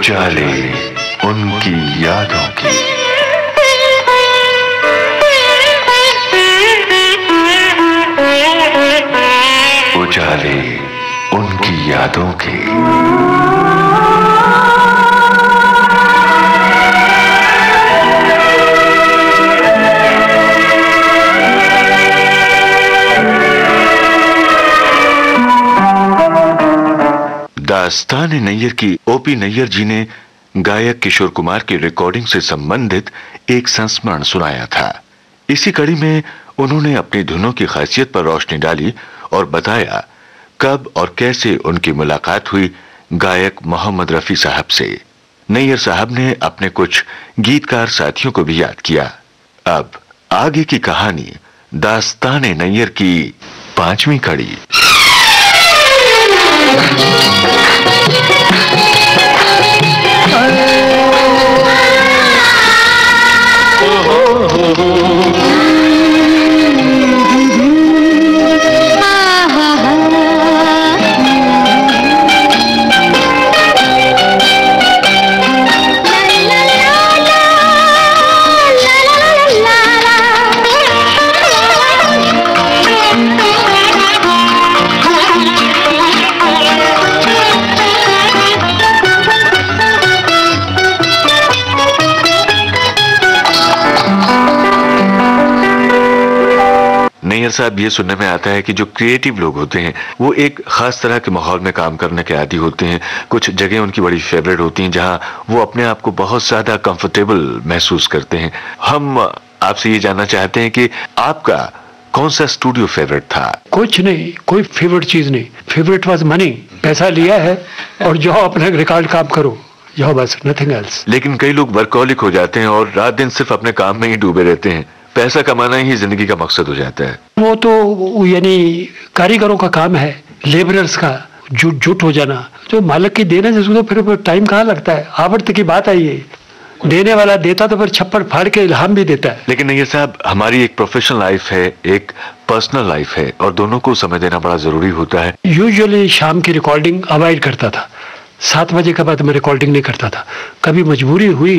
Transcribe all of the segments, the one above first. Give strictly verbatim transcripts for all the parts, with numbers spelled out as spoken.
उजाले उनकी यादों की। उजाले उनकी यादों की। दास्तान नैयर की ओपी नैयर जी ने गायक किशोर कुमार की रिकॉर्डिंग से संबंधित एक संस्मरण सुनाया था। इसी कड़ी में उन्होंने अपनी धुनों की खासियत पर रोशनी डाली और बताया कब और कैसे उनकी मुलाकात हुई गायक मोहम्मद रफी साहब से। नैयर साहब ने अपने कुछ गीतकार साथियों को भी याद किया। अब आगे की कहानी दास्तान नैयर की पांचवी कड़ी। नैयर साहब, ये सुनने में आता है कि जो क्रिएटिव लोग होते हैं वो एक खास तरह के माहौल में काम करने के आदी होते हैं। कुछ जगह उनकी बड़ी फेवरेट होती हैं जहां वो अपने आप को बहुत ज्यादा कंफर्टेबल महसूस करते हैं। हम आपसे ये जानना चाहते हैं कि आपका कौन सा स्टूडियो फेवरेट था? कुछ नहीं, कोई फेवरेट चीज नहीं। Favourite was money. पैसा लिया है और जो अपना रिकॉर्ड काम करो, जाओ बस, नथिंग एल्स। लेकिन कई लोग वर्कहॉलिक हो जाते हैं और रात दिन सिर्फ अपने काम में ही डूबे रहते हैं। पैसा कमाना ही जिंदगी का मकसद हो जाता है। वो तो यानी कारीगरों का काम है, लेबरर्स का जुट जुट हो जाना। जो मालिक की देने से तो फिर टाइम कहाँ लगता है। आवर्त की बात आई है, देने वाला देता तो फिर छप्पर फाड़ के इल्हाम भी देता है। लेकिन नैयर साहब, हमारी एक प्रोफेशनल लाइफ है, एक पर्सनल लाइफ है और दोनों को समय देना बड़ा जरूरी होता है। यूजुअली शाम की रिकॉर्डिंग अवॉइड करता था। सात बजे के बाद मैं रिकॉर्डिंग नहीं करता था। कभी मजबूरी हुई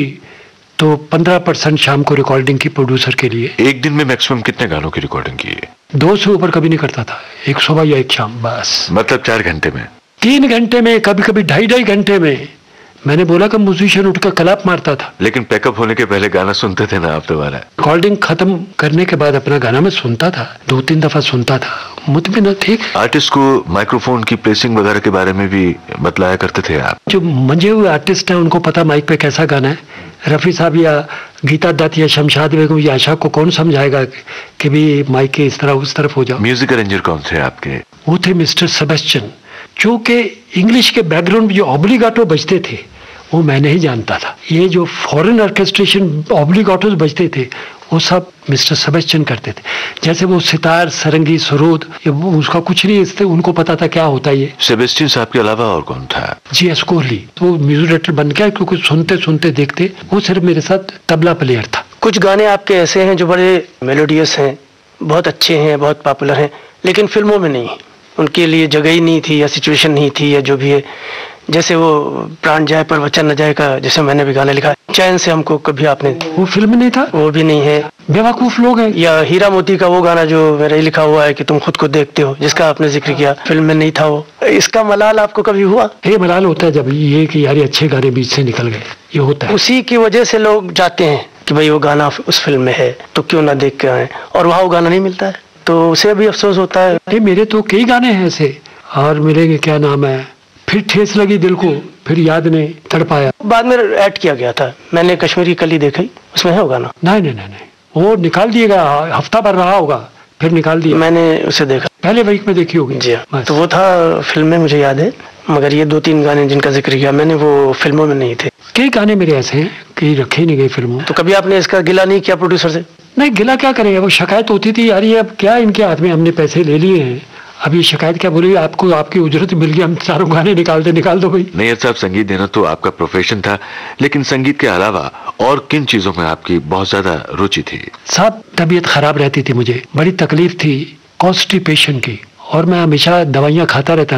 तो पंद्रह परसेंट शाम को रिकॉर्डिंग की प्रोड्यूसर के लिए। एक दिन में मैक्सिमम कितने गानों की रिकॉर्डिंग की है? दो से ऊपर कभी नहीं करता था। एक सुबह या एक शाम, बस। मतलब चार घंटे में? तीन घंटे में, कभी कभी ढाई ढाई घंटे में। मैंने बोला कि म्यूजिशियन उठकर क्लैप मारता था। लेकिन पैकअप होने के पहले गाना सुनते थे ना आप दोबारा? रिकॉर्डिंग खत्म करने के बाद अपना गाना मैं सुनता था, दो तीन दफा सुनता था, मुतमिन ठीक। आर्टिस्ट को माइक्रोफोन की प्लेसिंग वगैरह के बारे में भी बतलाया करते थे आप? जो मंजे हुए आर्टिस्ट हैं उनको पता माइक पे कैसा गाना है। रफी साहब या गीता दत्त या शमशाद बेगम या आशा को कौन समझाएगा कि भी माइक के इस तरह उस तरफ हो जाओ। म्यूजिक अरेंजर कौन थे आपके? वो थे मिस्टर सेबेस्टियन, जो कि इंग्लिश के बैकग्राउंड में जो ऑब्लिगाटो बजते थे वो मैं नहीं जानता था। ये जो फॉरेन ऑर्केस्ट्रेशन ऑब्लिगाटोस बजते थे वो सब मिस्टर सेबेस्टियन करते थे। जैसे वो सितार, सरंगी, सरोद, उसका कुछ नहीं, इससे उनको पता था क्या होता है ये। सेबेस्टियन साहब के अलावा और कौन था? जी एस कोहली। तो वो म्यूजिक डायरेक्टर बन गया क्योंकि सुनते सुनते देखते। वो सिर्फ मेरे साथ तबला प्लेयर था। कुछ गाने आपके ऐसे हैं जो बड़े मेलोडियस हैं, बहुत अच्छे हैं, बहुत पॉपुलर हैं, लेकिन फिल्मों में नहीं। उनके लिए जगह ही नहीं थी या सिचुएशन नहीं थी या जो भी है। जैसे वो प्राण जाए पर वचन न जाए का, जैसे मैंने भी गाना लिखा, चैन से हमको कभी आपने, वो फिल्म नहीं था, वो भी नहीं है। बेवकूफ लोग हैं। या हीरा मोती का वो गाना जो मेरा ही लिखा हुआ है कि तुम खुद को देखते हो, जिसका आपने जिक्र किया, फिल्म में नहीं था वो। इसका मलाल आपको कभी हुआ? ये मलाल होता है जब ये कि यार अच्छे गाने बीच से निकल गए, ये होता है। उसी की वजह से लोग जाते हैं कि भाई वो गाना उस फिल्म में है तो क्यों ना देख के आए, और वहाँ वो गाना नहीं मिलता है तो उसे भी अफसोस होता है। मेरे तो कई गाने हैं ऐसे, और मिलेंगे क्या नाम है, फिर ठेस लगी दिल को, फिर याद ने तड़पाया, बाद में ऐड किया गया था। मैंने कश्मीरी कली देखी, उसमें है वो गाना? नहीं नहीं नहीं नहीं, वो निकाल दिएगा, हफ्ता भर रहा होगा फिर निकाल दिया। मैंने उसे देखा, पहले वीक में देखी होगी। जी हाँ, तो वो था फिल्म में, मुझे याद है। मगर ये दो तीन गाने जिनका जिक्र किया मैंने वो फिल्मों में नहीं थे। कई गाने मेरे ऐसे हैं कि रखे ही नहीं गए फिल्मों। तो कभी आपने इसका गिला नहीं किया प्रोड्यूसर से? नहीं, गिला क्या करेंगे, वो शिकायत होती थी यार ये अब क्या इनके हाथ में हमने पैसे ले लिए हैं, अब ये शिकायत क्या बोली, आपको आपकी उजरत मिल गई, हम चारों गाने निकाल दे निकाल दो भाई। नैयर साहब, संगीत देना तो आपका प्रोफेशन था, लेकिन संगीत के अलावा और किन चीजों में आपकी बहुत ज्यादा रुचि थी? साहब, तबीयत खराब रहती थी, मुझे बड़ी तकलीफ थी कॉन्स्टिपेशन की, और मैं हमेशा दवाइयाँ खाता रहता था।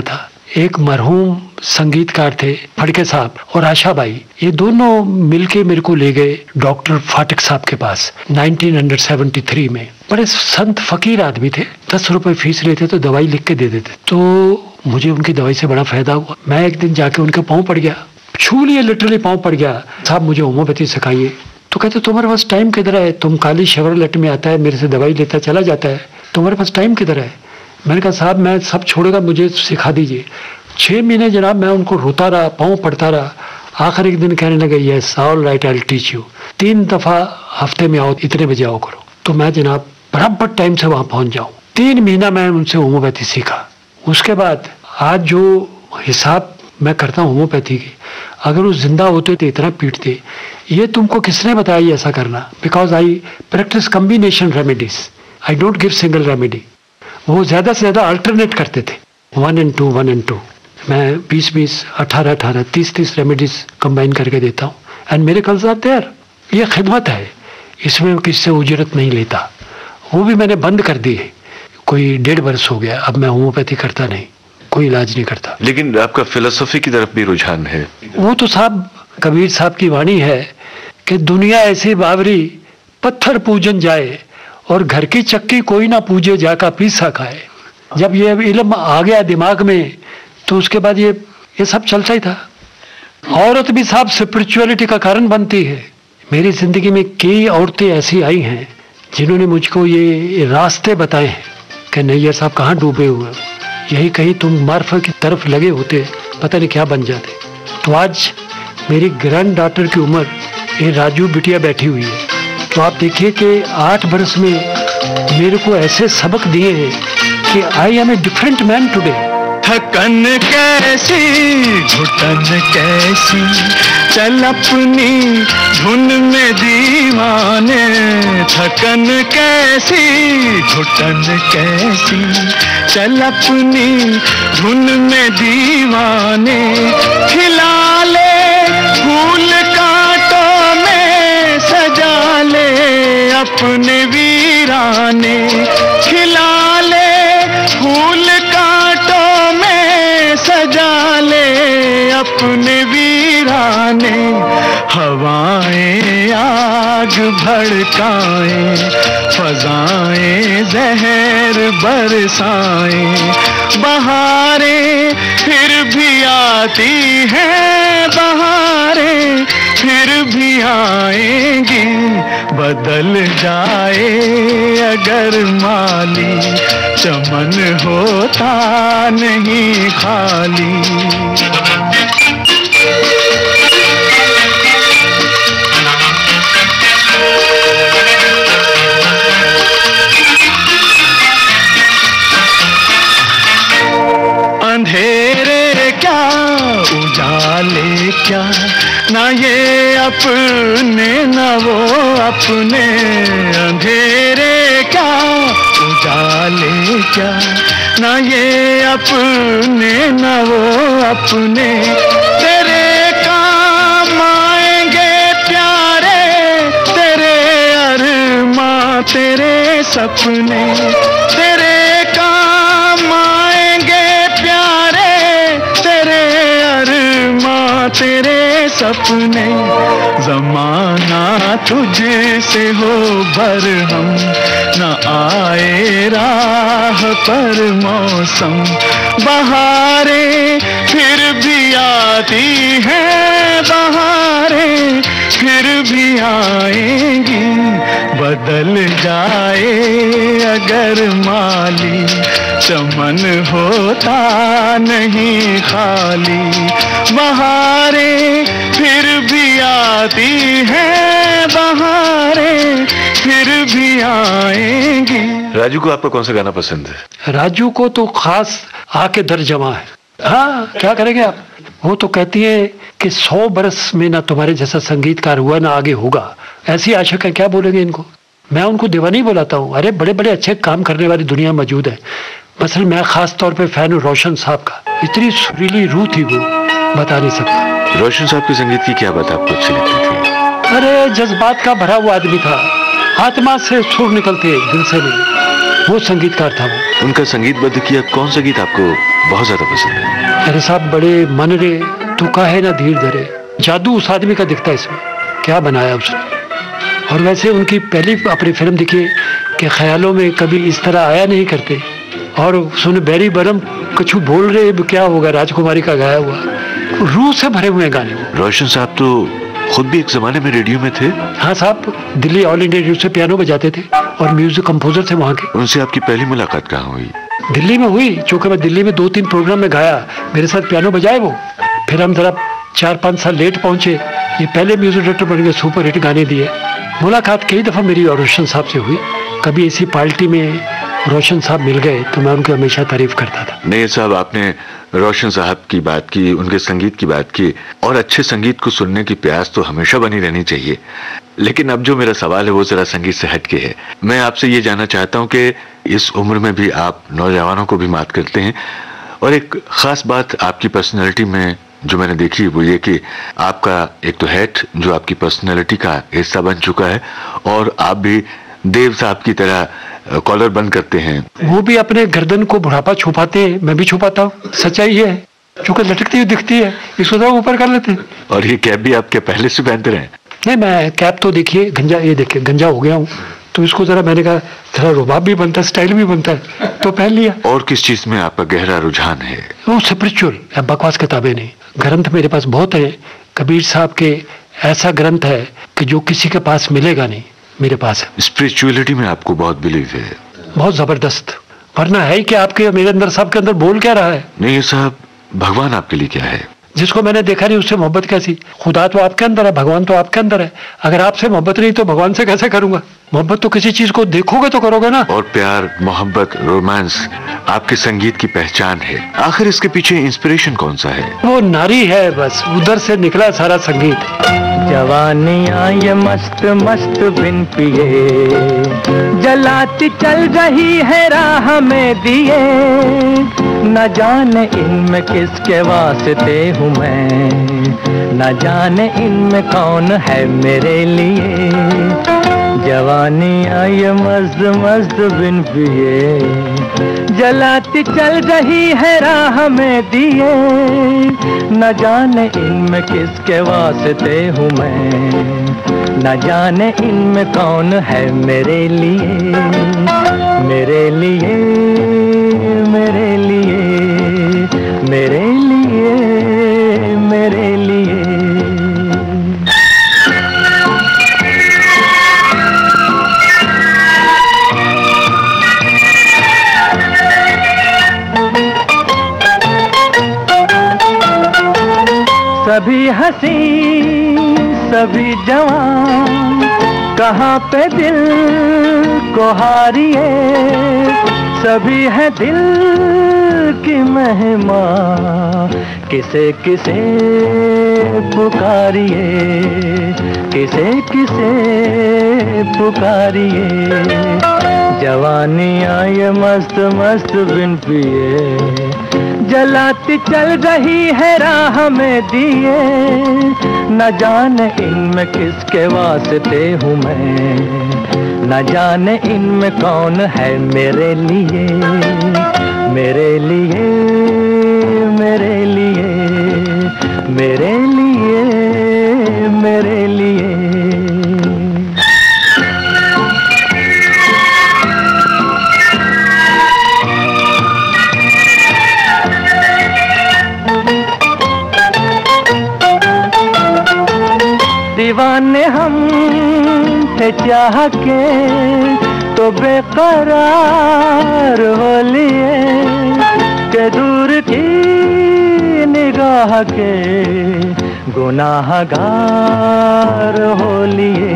एक मरहूम संगीतकार थे फड़के साहब और आशा बाई, ये दोनों मिलके मेरे को ले गए डॉक्टर फाटक साहब के पास नाइनटीन सेवेंटी थ्री में। बड़े संत फकीर आदमी थे, दस रुपए फीस लेते तो दवाई लिख के दे देते। तो मुझे उनकी दवाई से बड़ा फायदा हुआ। मैं एक दिन जाके उनके पाँव पड़ गया, छू लिए, लिटरली पाँव पड़ गया। साहब मुझे होम्योपैथी सिखाइए। तो कहते तुम्हारे पास टाइम किधर है, तुम काली शेवरलेट में आता है, मेरे से दवाई लेता चला जाता है, तुम्हारे पास टाइम किधर है। मैंने कहा साहब मैं सब छोड़ेगा, मुझे सिखा दीजिए। छः महीने जनाब मैं उनको रोता रहा, पाँव पड़ता रहा। आखिर एक दिन कहने लगे yes all right I will teach you, तीन दफ़ा हफ्ते में आओ, इतने बजे आओ करो। तो मैं जनाब बराबर टाइम से वहाँ पहुँच जाऊँ। तीन महीना मैं उनसे होम्योपैथी सीखा। उसके बाद आज जो हिसाब मैं करता हूँ होम्योपैथी की, अगर वो जिंदा होते तो इतना पीटते। ये तुमको किसने बताया ऐसा करना? Because I practice combination remedies, I don't give single remedy. वो ज़्यादा से ज़्यादा अल्टरनेट करते थे, one and two one and two. मैं बीस बीस अठारह अठारह तीस तीस रेमेडीज कंबाइन करके देता हूँ एंड मेरे कल आते यार। ये खिदमत है, इसमें किससे उजरत नहीं लेता। वो भी मैंने बंद कर दी है, कोई डेढ़ बरस हो गया। अब मैं होम्योपैथी करता नहीं, कोई इलाज नहीं करता। लेकिन आपका फिलोसफी की तरफ भी रुझान है। वो तो साहब कबीर साहब की वाणी है कि दुनिया ऐसी बावरी पत्थर पूजन जाए और घर की चक्की कोई ना पूजे जाका पीसा खाए। जब ये इल्म आ गया दिमाग में तो उसके बाद ये ये सब चलता ही था। औरत भी साहब स्पिरिचुअलिटी का कारण बनती है। मेरी जिंदगी में कई औरतें ऐसी आई हैं जिन्होंने मुझको ये रास्ते बताए हैं कि नैयर साहब कहाँ डूबे हुए हो, यही कहीं तुम मार्फत की तरफ लगे होते पता नहीं क्या बन जाते। तो आज मेरी ग्रैंड डॉटर की उम्र, ये राजू बिटिया बैठी हुई है, तो आप देखिए कि आठ बरस में मेरे को ऐसे सबक दिए हैं कि I am a different man today. थकन कैसी घुटन कैसी, चल अपनी धुन में दीवाने। थकन कैसी घुटन कैसी, चल अपनी धुन में दीवाने। खिला ले फूल कांटों में, सजा ले अपने वीराने। खिला ले फूल कांटों में, सजा ले अपने वीराने। हवाएं आग भड़काएं, फजाएं जहर बरसाएं। बहारें फिर भी आती हैं, बहारें फिर भी आएंगी। बदल जाए अगर माली, चमन होता नहीं खाली। अंधेरे क्या उजाले क्या, ना ये अपने ना वो अपने। अंधेरे क्या उजाले क्या, ना ये अपने ना वो अपने। तेरे काम आएंगे प्यारे, तेरे अरमां तेरे सपने। तेरे काम आएंगे प्यारे, तेरे अरमां तेरे सपने। जमाना तुझसे हो बरहम, न आए राह पर मौसम। बहारें फिर भी आती हैं, बहारें फिर भी आएंगी। बदल जाए अगर माली, चमन होता नहीं खाली। बहारें फिर भी आती हैं, बहारें फिर भी आएंगी। राजू को आपका कौन सा गाना पसंद है? राजू को तो खास आके दर जमा है। हाँ क्या करेंगे आप। वो तो कहती है कि सौ बरस में ना तुम्हारे जैसा संगीतकार हुआ ना आगे होगा। ऐसी आशा है, क्या बोलेंगे इनको। मैं उनको दीवानी बुलाता हूँ। अरे बड़े बड़े अच्छे काम करने वाली दुनिया मौजूद है। मसलन मैं खास तौर पे फैन हूँ रोशन साहब का। इतनी सुरीली रूह थी वो, बता नहीं सकता। रोशन साहब के संगीत की क्या बात आपको अच्छी लगती थी? अरे जज्बात का भरा हुआ आदमी था, आत्मा से सुर निकलते दिल से नहीं, वो संगीतकार था वो। उनका संगीतबद्ध किया कौन सा गीत आपको बहुत ज्यादा पसंद है। अरे साहब बड़े मन रे तू काहे ना धीर धरे, जादू उस आदमी का दिखता है इसमें, क्या बनाया उसने। और वैसे उनकी पहली अपनी फिल्म दिखी कि ख्यालों में कभी इस तरह आया नहीं करते, और सुन बैरी बरम कुछ बोल रहे क्या होगा, राजकुमारी का गाया हुआ, रूह से भरे हुए गाने। रोशन साहब तो खुद भी एक जमाने में रेडियो में थे। हाँ साहब, दिल्ली ऑल इंडिया रेडियो से पियानो बजाते थे और म्यूजिक कंपोजर थे वहाँ के। उनसे आपकी पहली मुलाकात कहाँ हुई? दिल्ली में हुई, चूंकि मैं दिल्ली में दो तीन प्रोग्राम में गाया, मेरे साथ पियानो बजाए वो। फिर हम जरा चार पाँच साल लेट पहुंचे, ये पहले म्यूजिक डायरेक्टर बन गए, सुपर हिट गाने दिए। मुलाकात कई दफ़ा मेरी और रोशन साहब से हुई। कभी ऐसी पार्टी में रोशन साहब मिल गए तो मैं उनकी हमेशा तारीफ करता था। नहीं साहब, आपने रोशन साहब की बात की, उनके संगीत की बात की, और अच्छे संगीत को सुनने की प्यास तो हमेशा बनी रहनी चाहिए। लेकिन अब जो मेरा सवाल है वो जरा संगीत से हटके है। मैं आपसे ये जानना चाहता हूँ कि इस उम्र में भी आप नौजवानों को भी मात करते हैं, और एक खास बात आपकी पर्सनैलिटी में जो मैंने देखी वो ये कि आपका एक तो हैट जो आपकी पर्सनैलिटी का हिस्सा बन चुका है, और आप भी देव साहब की तरह कॉलर बंद करते हैं। वो भी अपने गर्दन को बुढ़ापा छुपाते हैं, मैं भी छुपाता हूँ, सच्चाई है, चूंकि लटकती हुई दिखती है, इसको तो ऊपर कर लेते हैं। और ये कैप भी आप क्या पहले से पहनते रहे? नहीं, मैं कैप तो देखिए गंजा, ये देखिए गंजा हो गया हूँ, तो इसको जरा मैंने कहा थोड़ा रुबाब भी बनता है, स्टाइल भी बनता है, तो पहन लिया। और किस चीज में आपका गहरा रुझान है? वो स्पिरिचुअल, बकवास किताबें नहीं, ग्रंथ मेरे पास बहुत है। कबीर साहब के ऐसा ग्रंथ है कि जो किसी के पास मिलेगा नहीं, मेरे पास है। स्पिरिचुअलिटी में आपको बहुत बिलीव है? बहुत जबरदस्त, वरना है कि आपके मेरे अंदर साहब के अंदर बोल क्या रहा है। नहीं साहब, भगवान आपके लिए क्या है? जिसको मैंने देखा नहीं उससे मोहब्बत कैसी? खुदा तो आपके अंदर है, भगवान तो आपके अंदर है। अगर आपसे मोहब्बत नहीं तो भगवान से कैसे करूंगा? मोहब्बत तो किसी चीज को देखोगे तो करोगे ना। और प्यार, मोहब्बत, रोमांस आपके संगीत की पहचान है। आखिर इसके पीछे इंस्पिरेशन कौन सा है? वो नारी है, बस उधर से निकला सारा संगीत। जवानियाँ ये मस्त मस्त बिन पिए जलाती चल रही है राह में दिए, न जाने इनमें किसके वास्ते हूँ मैं, न जाने इनमें कौन है मेरे लिए। जवानियाँ ये मस्त मस्त बिन पिए जलाती चल रही है राह में दिए, न जाने इनमें किसके वास्ते हूँ मैं, न जाने इनमें कौन है मेरे लिए, मेरे लिए, मेरे लिए, मेरे लिए, मेरे लिए। सभी हंसी सभी जवान कहाँ पे दिल को हारिए, सभी है दिल की महिमा किसे किसे पुकारिए, किसे किसे पुकारिए। जवानियाँ ये मस्त मस्त बिन पिए जलाती चल रही है राह में दिए, न जाने इनमें किसके वास्ते हूँ मैं, न जाने इनमें कौन है मेरे लिए, मेरे लिए, मेरे लिए, मेरे लिए, मेरे लिए। दीवाने हम थे चाह के तो बेकरार हो लिए, के दूर की निगाह के गुनाहगार हो लिए,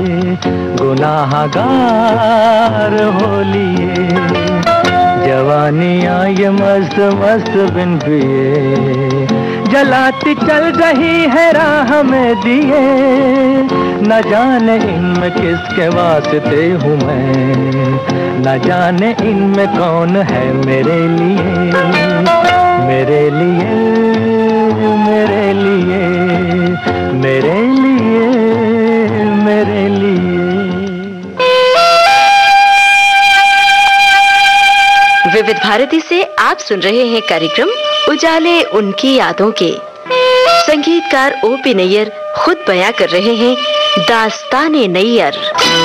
गुनाहगार हो लिए। जवानियाँ ये मस्त मस्त बिन पिए जलाती चल रही है राह में दिए, न जाने इनमें किसके वास्ते हूँ मैं, न जाने इनमें कौन है मेरे लिए, मेरे लिए, मेरे लिए, मेरे लिए, मेरे लिए। विविध भारती से आप सुन रहे हैं कार्यक्रम उजाले उनकी यादों के। संगीतकार ओपी नैयर खुद बयां कर रहे हैं दास्ताने नैयर।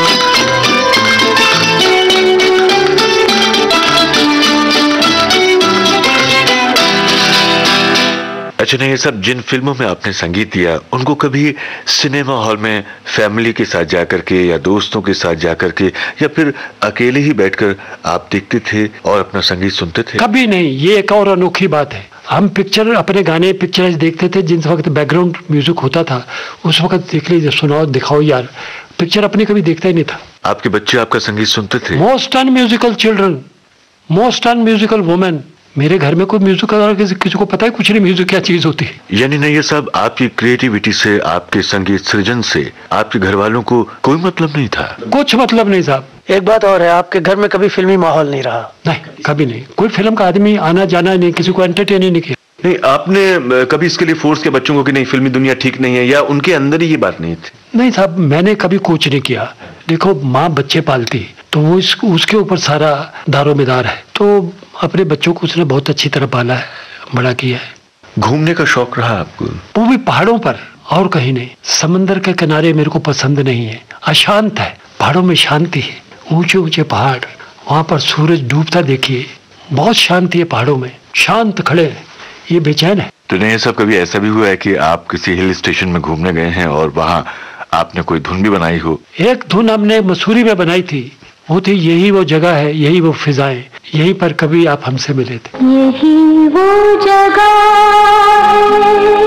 अच्छा नहीं, ये सब जिन फिल्मों में आपने संगीत दिया उनको कभी सिनेमा हॉल में फैमिली के साथ जाकर के या दोस्तों के साथ जाकर के या फिर अकेले ही बैठकर आप देखते थे और अपना संगीत सुनते थे? कभी नहीं। ये एक और अनोखी बात है। हम पिक्चर अपने गाने पिक्चर देखते थे, जिस वक्त बैकग्राउंड म्यूजिक होता था उस वक्त देख लीजिए, सुनाओ दिखाओ यार, पिक्चर अपनी कभी देखता ही नहीं था। आपके बच्चे आपका संगीत सुनते थे? Most unmusical children, most unmusical women. मेरे घर में कोई म्यूजिक किसी, किसी को पता है कुछ नहीं म्यूजिक क्या चीज होती है। यानी नहीं, ये सब आपकी क्रिएटिविटी से, आपके संगीत सृजन से आपके घर वालों को कोई मतलब नहीं था? कुछ मतलब नहीं साहब। एक बात और है, आपके घर में कभी फिल्मी माहौल नहीं रहा? नहीं, कभी नहीं। कोई फिल्म का आदमी आना जाना नहीं, किसी को एंटरटेन ही नहीं किया। नहीं, आपने कभी इसके लिए फोर्स किया बच्चों को कि नहीं फिल्मी दुनिया ठीक नहीं है, या उनके अंदर ही ये बात नहीं थी? नहीं साहब, मैंने कभी कोच नहीं किया। देखो, माँ बच्चे पालती तो वो इस, उसके ऊपर सारा दारोमदार है, तो अपने बच्चों को उसने बहुत अच्छी तरह पाला है, बड़ा किया है। घूमने का शौक रहा आपको? वो भी पहाड़ों पर, और कहीं नहीं। समंदर के किनारे मेरे को पसंद नहीं है, अशांत है। पहाड़ों में शांति है, ऊंचे ऊंचे पहाड़, वहां पर सूरज डूबता देखिए, बहुत शांति है पहाड़ों में, शांत खड़े, ये बेचैन है। तो नहीं, सब कभी ऐसा भी हुआ है कि आप किसी हिल स्टेशन में घूमने गए हैं और वहाँ आपने कोई धुन भी बनाई हो? एक धुन हमने मसूरी में बनाई थी, वो थी यही वो जगह है, यही वो फिजाएं, यहीं पर कभी आप हमसे मिले थे। यही वो जगह है,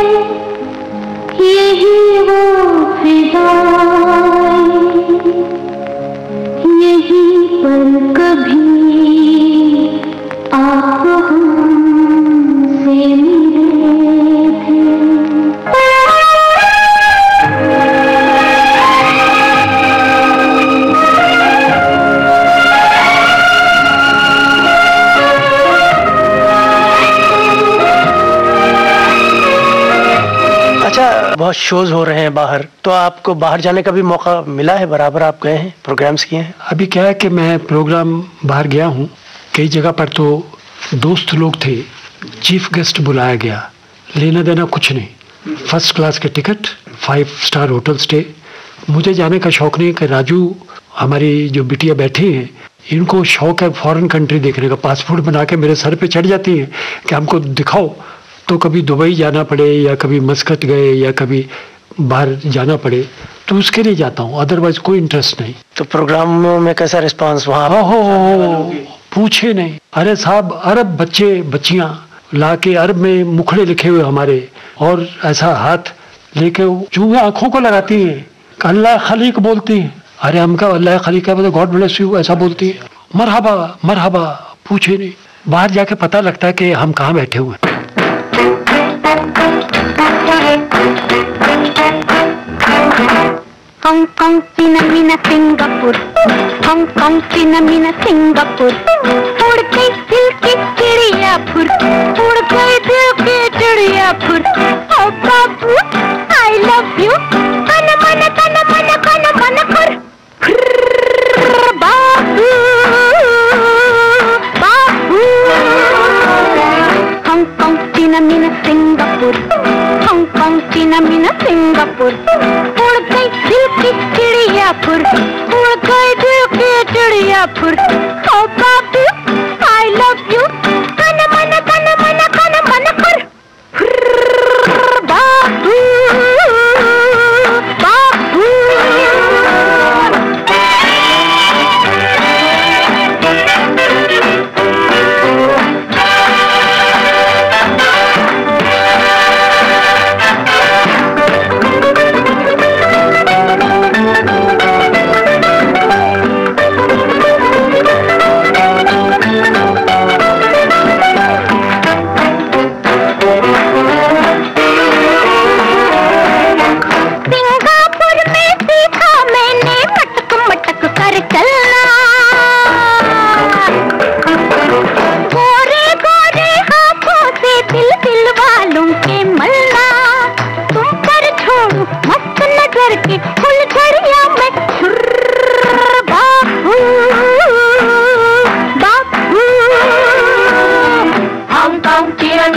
यही वो फिजाएं, यही पर कभी आप हमसे मिले थे। बहुत शोज हो रहे हैं बाहर, तो आपको बाहर जाने का भी मौका मिला है? बराबर आप गए हैं, प्रोग्राम्स किए हैं? अभी क्या है कि मैं प्रोग्राम बाहर गया हूँ कई जगह पर, तो दोस्त लोग थे, चीफ गेस्ट बुलाया गया, लेना देना कुछ नहीं, फर्स्ट क्लास के ticket, five star hotel stay. मुझे जाने का शौक नहीं कि राजू हमारी जो बिटिया बैठी हैं इनको शौक है फॉरेन कंट्री देखने का, पासपोर्ट बना के मेरे सर पे चढ़ जाती हैं कि हमको दिखाओ। तो कभी दुबई जाना पड़े या कभी मस्कत गए या कभी बाहर जाना पड़े तो उसके लिए जाता हूँ, अदरवाइज कोई इंटरेस्ट नहीं। तो प्रोग्रामों में कैसा रिस्पांस वहाँ? हो हो पूछे नहीं। अरे साहब, अरब बच्चे बच्चियाँ ला के, अरब में मुखड़े लिखे हुए हमारे, और ऐसा हाथ लेके चूहे आंखों को लगाती हैं, अल्लाह खलीक बोलती हैं। अरे हम का अल्लाह खलीक है, गॉड ब्लेस यू ऐसा बोलती है। मरहबा मरहबा, पूछे नहीं। बाहर जाके पता लगता है कि हम कहाँ बैठे हुए हैं। हांगकांग, चीना, मीना, सिंगापुर, हांगकांग, चीना, मीना, सिंगापुर, उड़ गई दिल की चिड़िया फुर, उड़ गई दिल की चिड़िया फुर। ओ बाबू, आई लव यू, कन मन कन मन कन मन कर। बाबू बाबू, हांगकांग, चीना, मीना, सिंगापुर, हांगकांग, चीना, मीना, सिंगापुर, उड़ गई दिल की चिड़िया फुर, उड़ गई दिल की चिड़िया फुर। ओ बाबू, आई लव यू, कन मन कन मन कन मन कर। बाबू बाबू,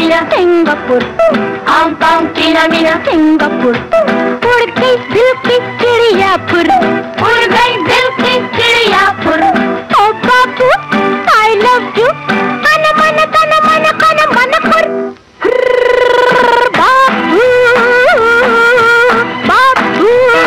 Meena Singapore, Hong Kong Tina Meena Singapore, उड़ गई दिल की चिड़िया फुर, उड़ गई दिल की चिड़िया फुर। ओ बाबू आई लव यू, कन मन कन मन कन मन फुर, बाबू बाबू।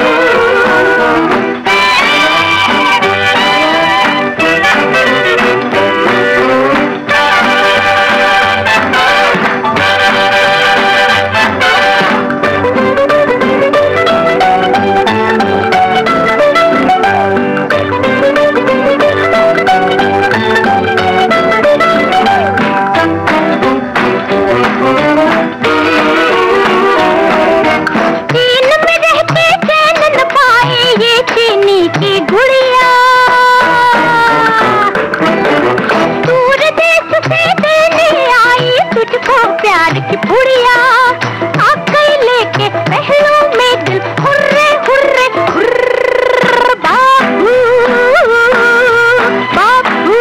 प्यार की पुड़िया आ गई लेके पहलू में दिल, हुर्रे हुर्रे हुर्र, बाबू बाबू।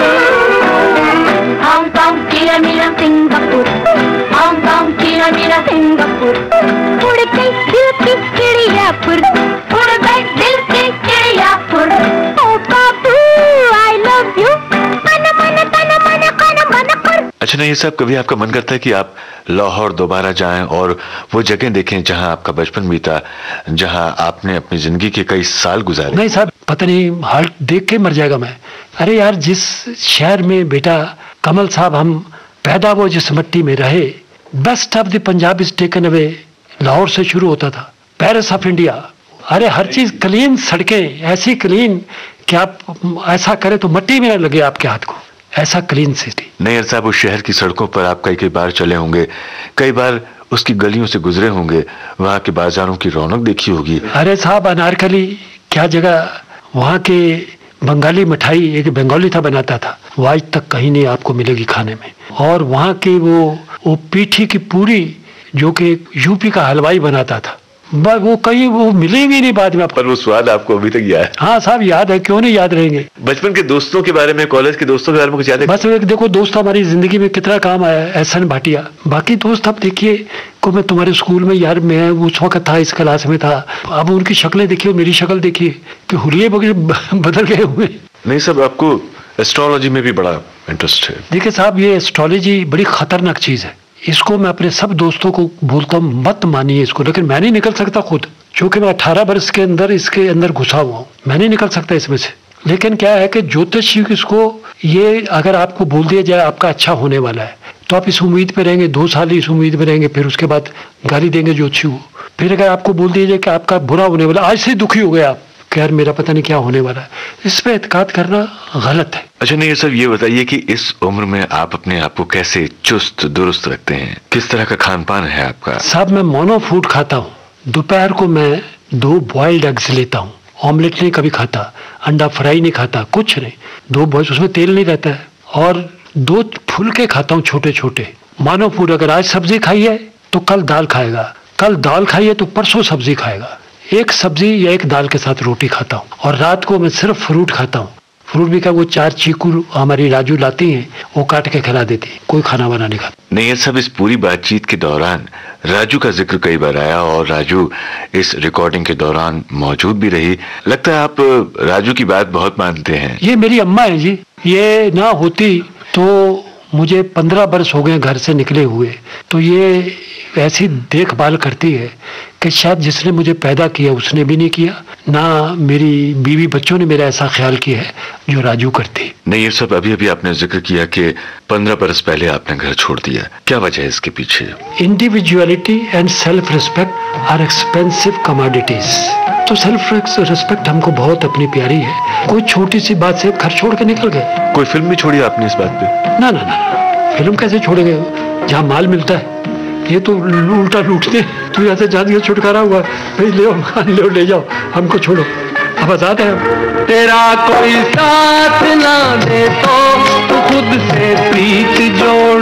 Hong Kong Tina Meena Singapore, Hong Kong Tina Meena Singapore, उड़ गई दिल की चिड़िया फुर, उड़ गई दिल की चिड़िया फुर। ओ बाबू आई लव यू, मन मन तन मन कन मन फुर। अच्छा नहीं, ये सब कभी आपका मन करता है कि आप लाहौर दोबारा जाएं और वो जगह देखें जहां आपका बचपन बीता, जहां आपने अपनी जिंदगी के कई साल गुजारे? नहीं साहब, पता नहीं, हाल देख के मर जाएगा मैं। अरे यार, जिस शहर में बेटा कमल साहब हम पैदा वो जिस मिट्टी में रहे, best of the Punjab is taken away, Lahore से शुरू होता था, पेरिस ऑफ इंडिया। अरे हर चीज क्लीन, सड़कें ऐसी क्लीन कि आप ऐसा करें तो मिट्टी में न लगे आपके हाथ को, ऐसा क्लीन सिटी। नैयर साहब, उस शहर की सड़कों पर आप कई कई बार चले होंगे, कई बार उसकी गलियों से गुजरे होंगे, वहाँ के बाजारों की रौनक देखी होगी। अरे साहब, अनारकली क्या जगह, वहाँ के बंगाली मिठाई एक बंगाली था बनाता था, वो आज तक कहीं नहीं आपको मिलेगी खाने में। और वहाँ की वो वो पीठी की पूरी जो कि यूपी का हलवाई बनाता था, वो कहीं वो मिलेंगे नहीं बाद में। पर वो स्वाद आपको अभी तक याद है? हाँ साहब, याद है, क्यों नहीं याद रहेंगे। बचपन के दोस्तों के बारे में, कॉलेज के दोस्तों के बारे में कुछ याद है? बस एक देखो, दोस्त हमारी जिंदगी में कितना काम आया, एहसन भाटिया। बाकी दोस्त अब देखिए को मैं तुम्हारे स्कूल में, यार मैं उस वक्त था, इस क्लास में था, अब उनकी शक्लें देखिए, मेरी शक्ल देखिए कि हुलिये बदल गए हुए। नहीं साहब, आपको एस्ट्रोलॉजी में भी बड़ा इंटरेस्ट है? देखिए साहब, ये एस्ट्रोलॉजी बड़ी खतरनाक चीज है, इसको मैं अपने सब दोस्तों को बोलता हूँ मत मानिए इसको, लेकिन मैं नहीं निकल सकता खुद, क्योंकि मैं अठारह वर्ष के अंदर इसके अंदर घुसा हुआ हूँ, मैं नहीं निकल सकता इसमें से। लेकिन क्या है कि ज्योतिष इसको, ये अगर आपको बोल दिया जाए आपका अच्छा होने वाला है, तो आप इस उम्मीद पे रहेंगे, दो साल इस उम्मीद में रहेंगे, फिर उसके बाद गाली देंगे ज्योतिषी को। फिर अगर आपको बोल दिया जाए कि आपका बुरा होने वाला, आज से दुखी हो गए आप कि यार मेरा पता नहीं क्या होने वाला है, इस पे एतकाद करना गलत है। अच्छा नहीं सर, ये बताइए कि इस उम्र में आप अपने आप को कैसे चुस्त दुरुस्त रखते हैं, किस तरह का खान पान है आपका? साहब, मैं मोनो फूड खाता हूँ, दोपहर को मैं दो बॉइल्ड एग्स लेता हूँ, ऑमलेट नहीं कभी खाता, अंडा फ्राई नहीं खाता, कुछ नहीं, दो बॉइल्ड, उसमें तेल नहीं रहता है, और दो फुलके खाता हूँ छोटे छोटे। मानो फूड, अगर आज सब्जी खाई है तो कल दाल खाएगा, कल दाल खाई है तो परसों सब्जी खाएगा, एक सब्जी या एक दाल के साथ रोटी खाता हूँ। और रात को मैं सिर्फ फ्रूट खाता हूँ, फ्रूट भी क्या, वो चार चीकू हमारी राजू लाती हैं, वो काट के खिला देती है, कोई खाना वाना नहीं खाता। नहीं, ये सब इस पूरी बातचीत के दौरान राजू का जिक्र कई बार आया और राजू इस रिकॉर्डिंग के दौरान मौजूद भी रही। लगता है आप राजू की बात बहुत मानते हैं। ये मेरी अम्मा है जी, ये ना होती तो मुझे पंद्रह वर्ष हो गए घर से निकले हुए, तो ये ऐसी देखभाल करती है कि शायद जिसने मुझे पैदा किया उसने भी नहीं किया, ना मेरी बीवी बच्चों ने मेरा ऐसा ख्याल किया है जो राजू करती। नहीं, ये सब अभी अभी आपने जिक्र किया कि पंद्रह बरस पहले आपने घर छोड़ दिया, क्या वजह है इसके पीछे? Individuality and self respect are expensive commodities. तो सेल्फ रिस्पेक्ट हमको बहुत अपनी प्यारी है, कोई छोटी सी बात से घर छोड़ के निकल गए। कोई फिल्म भी छोड़ी आपने इस बात पे? ना ना ना, फिल्म कैसे छोड़ेंगे, जहाँ माल मिलता है, ये तो उल्टा लूटते। तो यहाँ से जान के छुटकारा हुआ, भाई ले ले ले जाओ, हमको छोड़ो, अब आजाद है। तेरा कोई साथ ना दे तो तू खुद से प्रीत जोड़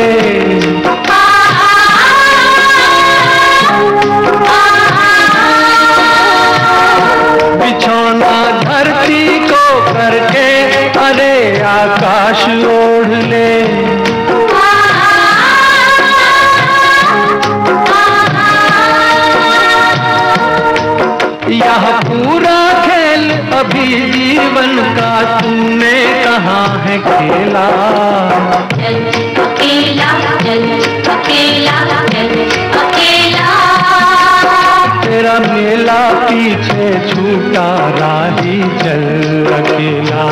ले, बिछौना धरती को करके अरे आकाश ओढ़ ले। जीवन का तूने कहाँ है खेला। चल अकेला चल अकेला चल अकेला, तेरा मेला पीछे छूटा राही चल अकेला।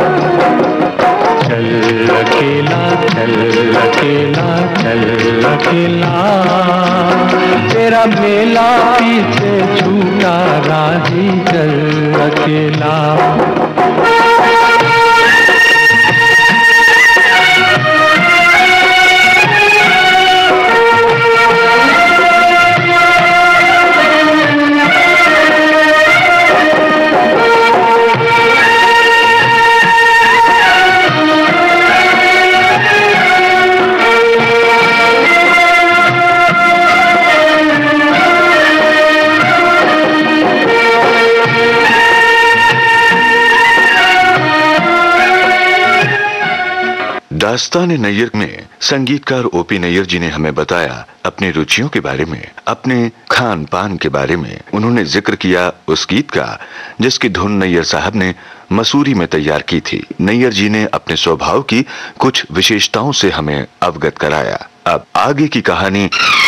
चल अकेला चल अकेला चल अकेला, तेरा मेला पीछे छूटा राही चल अकेला। दास्तान-ए नैयर में संगीतकार ओपी नैयर जी ने हमें बताया अपनी रुचियों के बारे में, अपने खान पान के बारे में। उन्होंने जिक्र किया उस गीत का जिसकी धुन नैयर साहब ने मसूरी में तैयार की थी। नैयर जी ने अपने स्वभाव की कुछ विशेषताओं से हमें अवगत कराया। अब आगे की कहानी।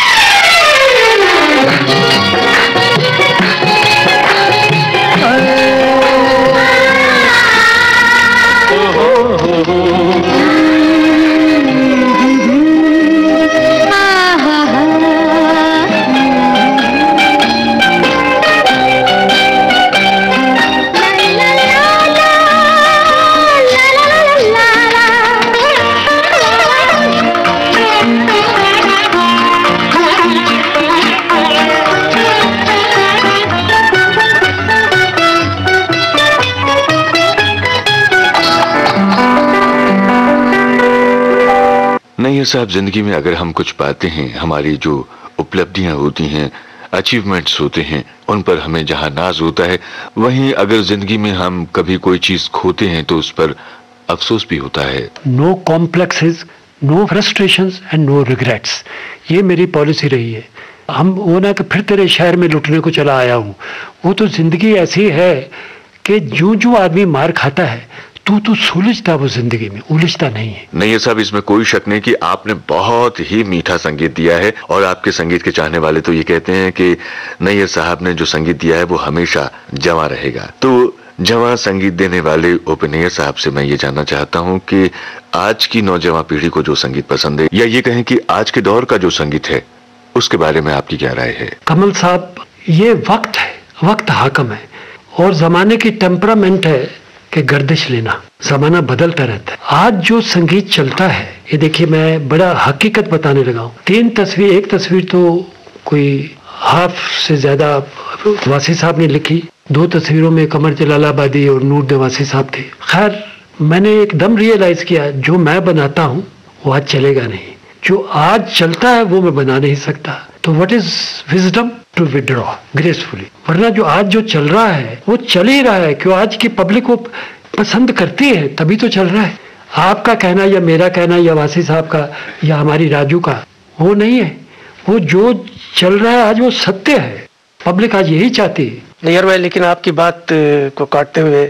नैयर साहब, जिंदगी में अगर हम कुछ पाते हैं, हमारी जो उपलब्धियां होती हैं, अचीवमेंट्स होते हैं, उन पर हमें जहां नाज होता है, वहीं अगर जिंदगी में हम कभी कोई चीज खोते हैं तो उस पर अफसोस भी होता है। No complexes, no frustrations and no regrets, ये मेरी पॉलिसी रही है। हम वो ना कि फिर तेरे शहर में लुटने को चला आया हूँ, वो तो जिंदगी ऐसी है कि जो जो आदमी मार खाता है तू तो सुलझता, वो जिंदगी में उलझता नहीं है। नैयर साहब, इसमें कोई शक नहीं कि आपने बहुत ही मीठा संगीत दिया है और आपके संगीत के चाहने वाले तो ये कहते हैं कि नैयर साहब ने जो संगीत दिया है वो हमेशा जवां रहेगा। तो जवां संगीत देने वाले ओपी नैयर साहब से मैं ये जानना चाहता हूँ कि आज की नौजवान पीढ़ी को जो संगीत पसंद है, या ये कहें कि आज के दौर का जो संगीत है, उसके बारे में आपकी क्या राय है? कमल साहब, ये वक्त है, वक्त हाकम है और जमाने की टेम्परामेंट है कि गर्दिश लेना। जमाना बदलता रहता है। आज जो संगीत चलता है, ये देखिए, मैं बड़ा हकीकत बताने लगा हूँ। तीन तस्वीर, एक तस्वीर तो कोई हाफ से ज्यादा वासी साहब ने लिखी, दो तस्वीरों में कमर जलालाबादी और नूर दवासी साहब थे। खैर, मैंने एकदम रियलाइज किया जो मैं बनाता हूँ वो आज चलेगा नहीं, जो आज चलता है वो मैं बना नहीं सकता। तो what is wisdom? To withdraw gracefully. वरना जो आज जो चल रहा है वो चल ही रहा है, क्यों? आज की पब्लिक को पसंद करती है, तभी तो चल रहा है। आपका कहना या मेरा कहना या वासी साहब का या हमारी राजू का वो नहीं है, वो जो चल रहा है आज वो सत्य है। पब्लिक आज यही चाहती है। नैयर भाई, लेकिन आपकी बात को काटते हुए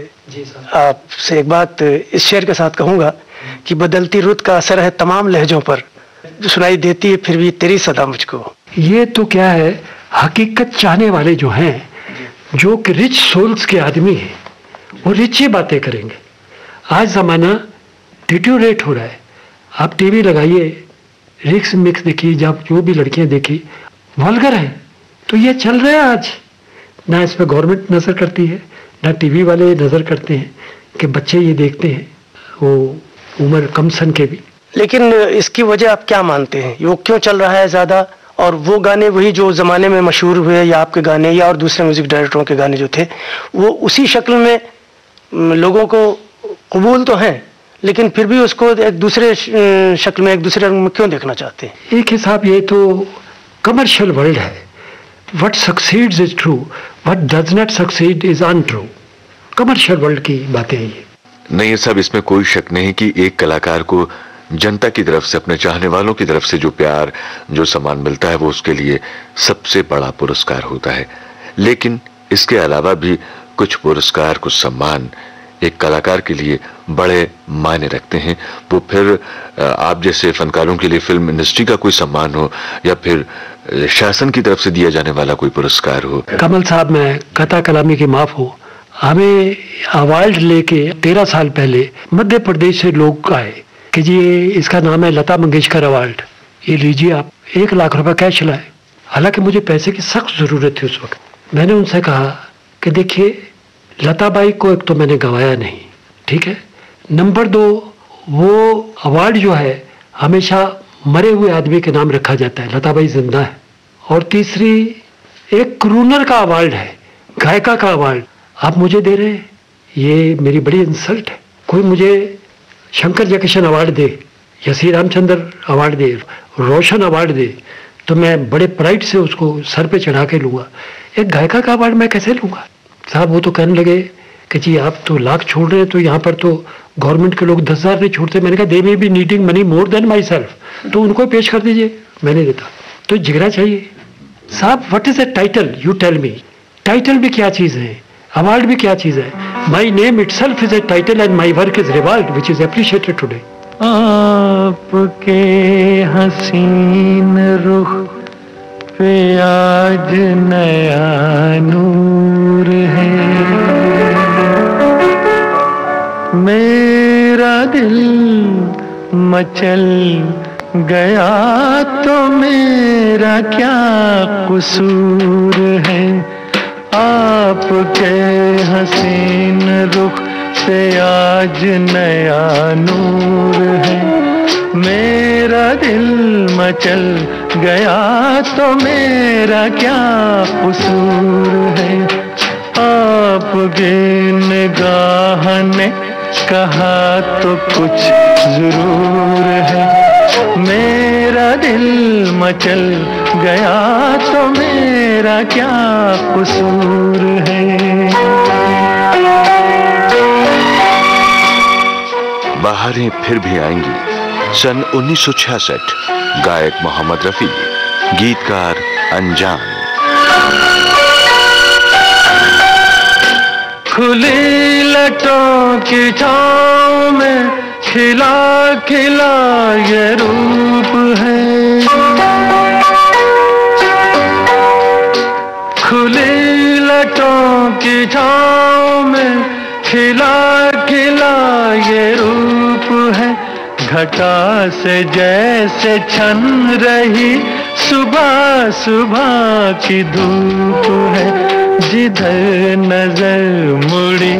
आपसे एक बात इस शेर के साथ कहूंगा कि बदलती रुत का असर है तमाम लहजों पर, जो सुनाई देती है फिर भी तेरी सदा मुझको। ये तो क्या है, हकीकत चाहने वाले जो हैं, जो कि रिच सोल्स के आदमी हैं, वो रिच ही बातें करेंगे। आज ज़माना डिट्यूरेट हो रहा है। आप टीवी लगाइए, रिक्स मिक्स देखिए, जब जो भी लड़कियां देखी वल्गर है, तो ये चल रहा है आज। ना इस पर गवर्नमेंट नज़र करती है, ना टीवी वाले नज़र करते हैं कि बच्चे ये देखते हैं, वो उम्र कम सन के भी। लेकिन इसकी वजह आप क्या मानते हैं? वो क्यों चल रहा है ज़्यादा? और वो गाने वही जो ज़माने में मशहूर हुए, या आपके गाने या और दूसरे म्यूज़िक डायरेक्टरों के गाने जो थे, वो उसी शक्ल में लोगों को कबूल तो हैं, लेकिन फिर भी उसको एक दूसरे शक्ल में, एक दूसरे रंग में क्यों देखना चाहते हैं? एक हिसाब ये तो कमर्शियल वर्ल्ड है। What succeeds is true, what does not succeed is untrue. Commercial world की बातें हैं ये। नहीं साहब, इसमें कोई शक नहीं कि एक कलाकार को जनता की तरफ से, अपने चाहने वालों की तरफ से जो प्यार, जो सम्मान मिलता है, वो उसके लिए सबसे बड़ा पुरस्कार होता है। लेकिन इसके अलावा भी कुछ पुरस्कार, कुछ सम्मान एक कलाकार के लिए बड़े मायने रखते हैं। वो फिर आप जैसे फनकारों के लिए फिल्म इंडस्ट्री का कोई सम्मान हो या फिर शासन की तरफ से दिया जाने वाला कोई पुरस्कार हो। कमल साहब, मैं कथा कलामी की माफ हो, हमें अवार्ड लेके तेरह साल पहले मध्य प्रदेश से लोग आए कि जी इसका नाम है लता मंगेशकर अवार्ड, ये लीजिए आप, एक लाख रुपए कैश लाए। हालांकि मुझे पैसे की सख्त जरूरत थी उस वक्त। मैंने उनसे कहा कि देखिए लता बाई को एक तो मैंने गवाया नहीं, ठीक है, नंबर दो वो अवार्ड जो है हमेशा मरे हुए आदमी के नाम रखा जाता है, लता बाई जिंदा है, और तीसरी एक क्रूनर का अवार्ड है, गायिका का अवार्ड आप मुझे दे रहे हैं, ये मेरी बड़ी इंसल्ट है। कोई मुझे शंकर जयकिशन अवार्ड दे या श्री रामचंद्र अवार्ड दे, रोशन अवार्ड दे, तो मैं बड़े प्राइड से उसको सर पे चढ़ा के लूँगा। एक गायिका का अवार्ड मैं कैसे लूँगा? साहब वो तो कहने लगे कि जी आप तो लाख छोड़ रहे हैं, तो यहाँ पर तो गवर्नमेंट के लोग दस हज़ार नहीं छोड़ते। मैंने कहा they may be needing money more than myself, तो उनको पेश कर दीजिए, मैंने देता। तो जिगरा चाहिए साहब। What is a title, you tell me. Title भी क्या चीज़ है, अवार्ड भी क्या चीज़ है? My name itself is a title and my work is reward which is appreciated today. आपके हसीन रुख पे आज नया नूर है, मेरा दिल मचल गया तो मेरा क्या कसूर है। आपके हसीन रुख से आज नया नूर है, मेरा दिल मचल गया तो मेरा क्या कसूर है। आपकी निगाह ने कहा तो कुछ जरूर है, मेरा दिल मचल गया तो मेरा क्या कसूर है। बहारें फिर भी आएंगी, सन उन्नीस सौ छियासठ। गायक मोहम्मद रफी, गीतकार अनजान। खुली लटों की छाँव में खिला खिला ये रूप है, खुली लटों की छाँव में खिला खिला ये रूप है। घटा से जैसे छन रही सुबह सुबह की धूप है। जिधर नजर मुड़ी,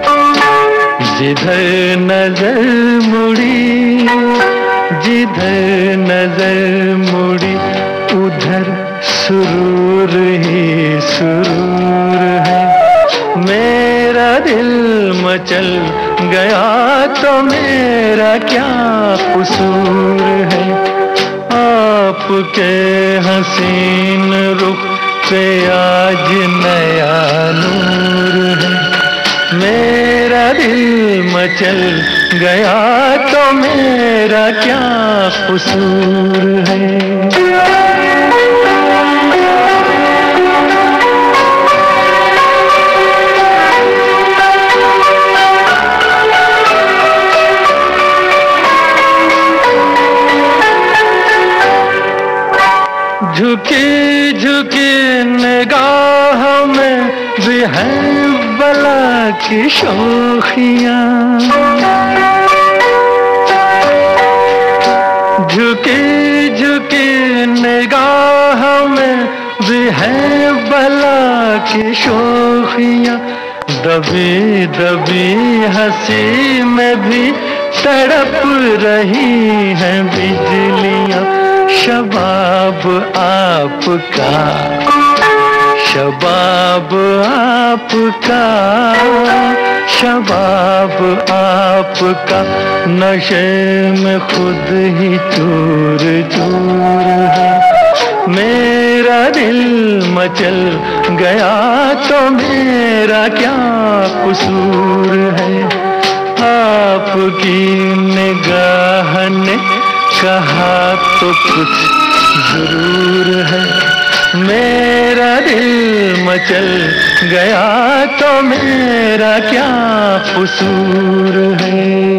जिधर नजर मुड़ी, जिधर नजर मुड़ी, उधर सुरूर ही सुरूर है। मेरा दिल मचल गया तो मेरा क्या कसूर है। आपके हसीन रुख पे आज नया नूर है, मेरा दिल मचल गया तो मेरा क्या कसूर है। झुकी झुकी निगाह में भी है बला की शोखियाँ, झुकी झुकी निगाह में भी है बला की शोखियाँ। दबी दबी हंसी में भी तड़प रही हैं बिजलियाँ। शबाब आपका, शबाब आपका, शबाब आपका नशे में खुद ही चूर चूर है। मेरा दिल मचल गया तो मेरा क्या कसूर है। आपकी निगाह ने कहा तो कुछ जरूर है, मेरा दिल मचल गया तो मेरा क्या कसूर है।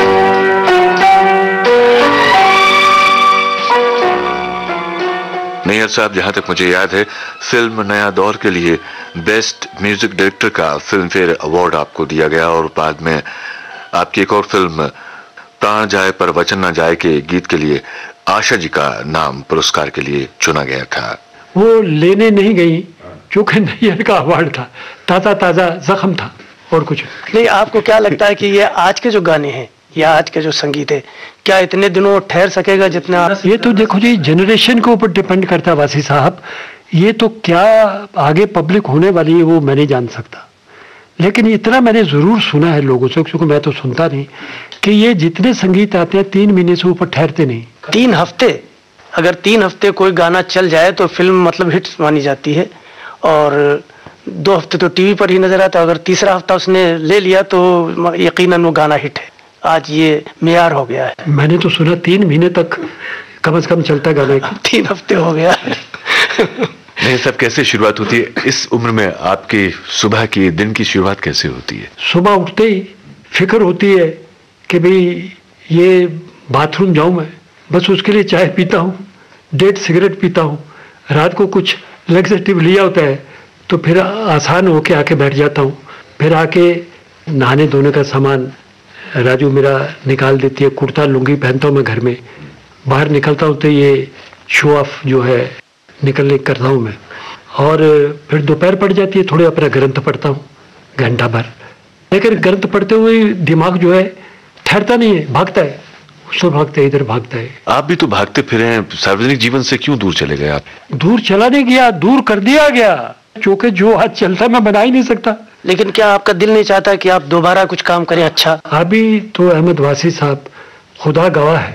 नैयर साहब, जहां तक मुझे याद है, फिल्म नया दौर के लिए बेस्ट म्यूजिक डायरेक्टर का फिल्म फेयर अवार्ड आपको दिया गया और बाद में आपकी एक और फिल्म प्राण जाए पर वचन न जाए के गीत के लिए आशा जी का नाम पुरस्कार के लिए चुना गया था। वो लेने नहीं गई क्योंकि नैयर का अवार्ड था, ताजा ताजा जख्म था और कुछ नहीं। आपको क्या लगता है कि ये आज के जो गाने हैं या आज के जो संगीत है, क्या इतने दिनों ठहर सकेगा जितना आप? ये तो देखो जी, जनरेशन के ऊपर डिपेंड करता है वासी साहब। ये तो क्या आगे पब्लिक होने वाली है वो मैं नहीं जान सकता, लेकिन इतना मैंने जरूर सुना है लोगों से, क्योंकि मैं तो सुनता नहीं, कि ये जितने संगीत आते हैं तीन महीने से ऊपर ठहरते नहीं। तीन हफ्ते, अगर तीन हफ्ते कोई गाना चल जाए तो फिल्म मतलब हिट मानी जाती है, और दो हफ्ते तो टीवी पर ही नजर आता है। अगर तीसरा हफ्ता उसने ले लिया तो यकीनन वो गाना हिट है। आज ये मेयार हो गया है। मैंने तो सुना तीन महीने तक कम से कम चलता गाना। तीन हफ्ते हो गया है। नहीं सब, कैसे शुरुआत होती है इस उम्र में? आपकी सुबह की दिन की शुरुआत कैसे होती है? सुबह उठते ही फिक्र होती है कि भाई ये बाथरूम जाऊं मैं, बस उसके लिए चाय पीता हूँ, डेढ़ सिगरेट पीता हूँ, रात को कुछ लग्जेटिव लिया होता है तो फिर आसान होके आके बैठ जाता हूँ। फिर आके नहाने धोने का सामान राजू मेरा निकाल देती है, कुर्ता लुंगी पहनता हूँ मैं घर में, बाहर निकलता हूँ तो ये शो ऑफ जो है निकलने करता हूँ मैं। और फिर दोपहर पड़ जाती है, थोड़े अपना ग्रंथ पढ़ता हूँ घंटा भर, लेकिन ग्रंथ पढ़ते हुए दिमाग जो है ठहरता नहीं है, भागता है, उसको भागता है, इधर भागता है। आप भी तो भागते फिरे हैं, सार्वजनिक जीवन से क्यों दूर चले गए आप? दूर चला नहीं गया, दूर कर दिया गया, क्योंकि जो आज चलता मैं बना ही नहीं सकता। लेकिन क्या आपका दिल नहीं चाहता कि आप दोबारा कुछ काम करें अच्छा? अभी तो अहमद वासी साहब खुदा गवाह है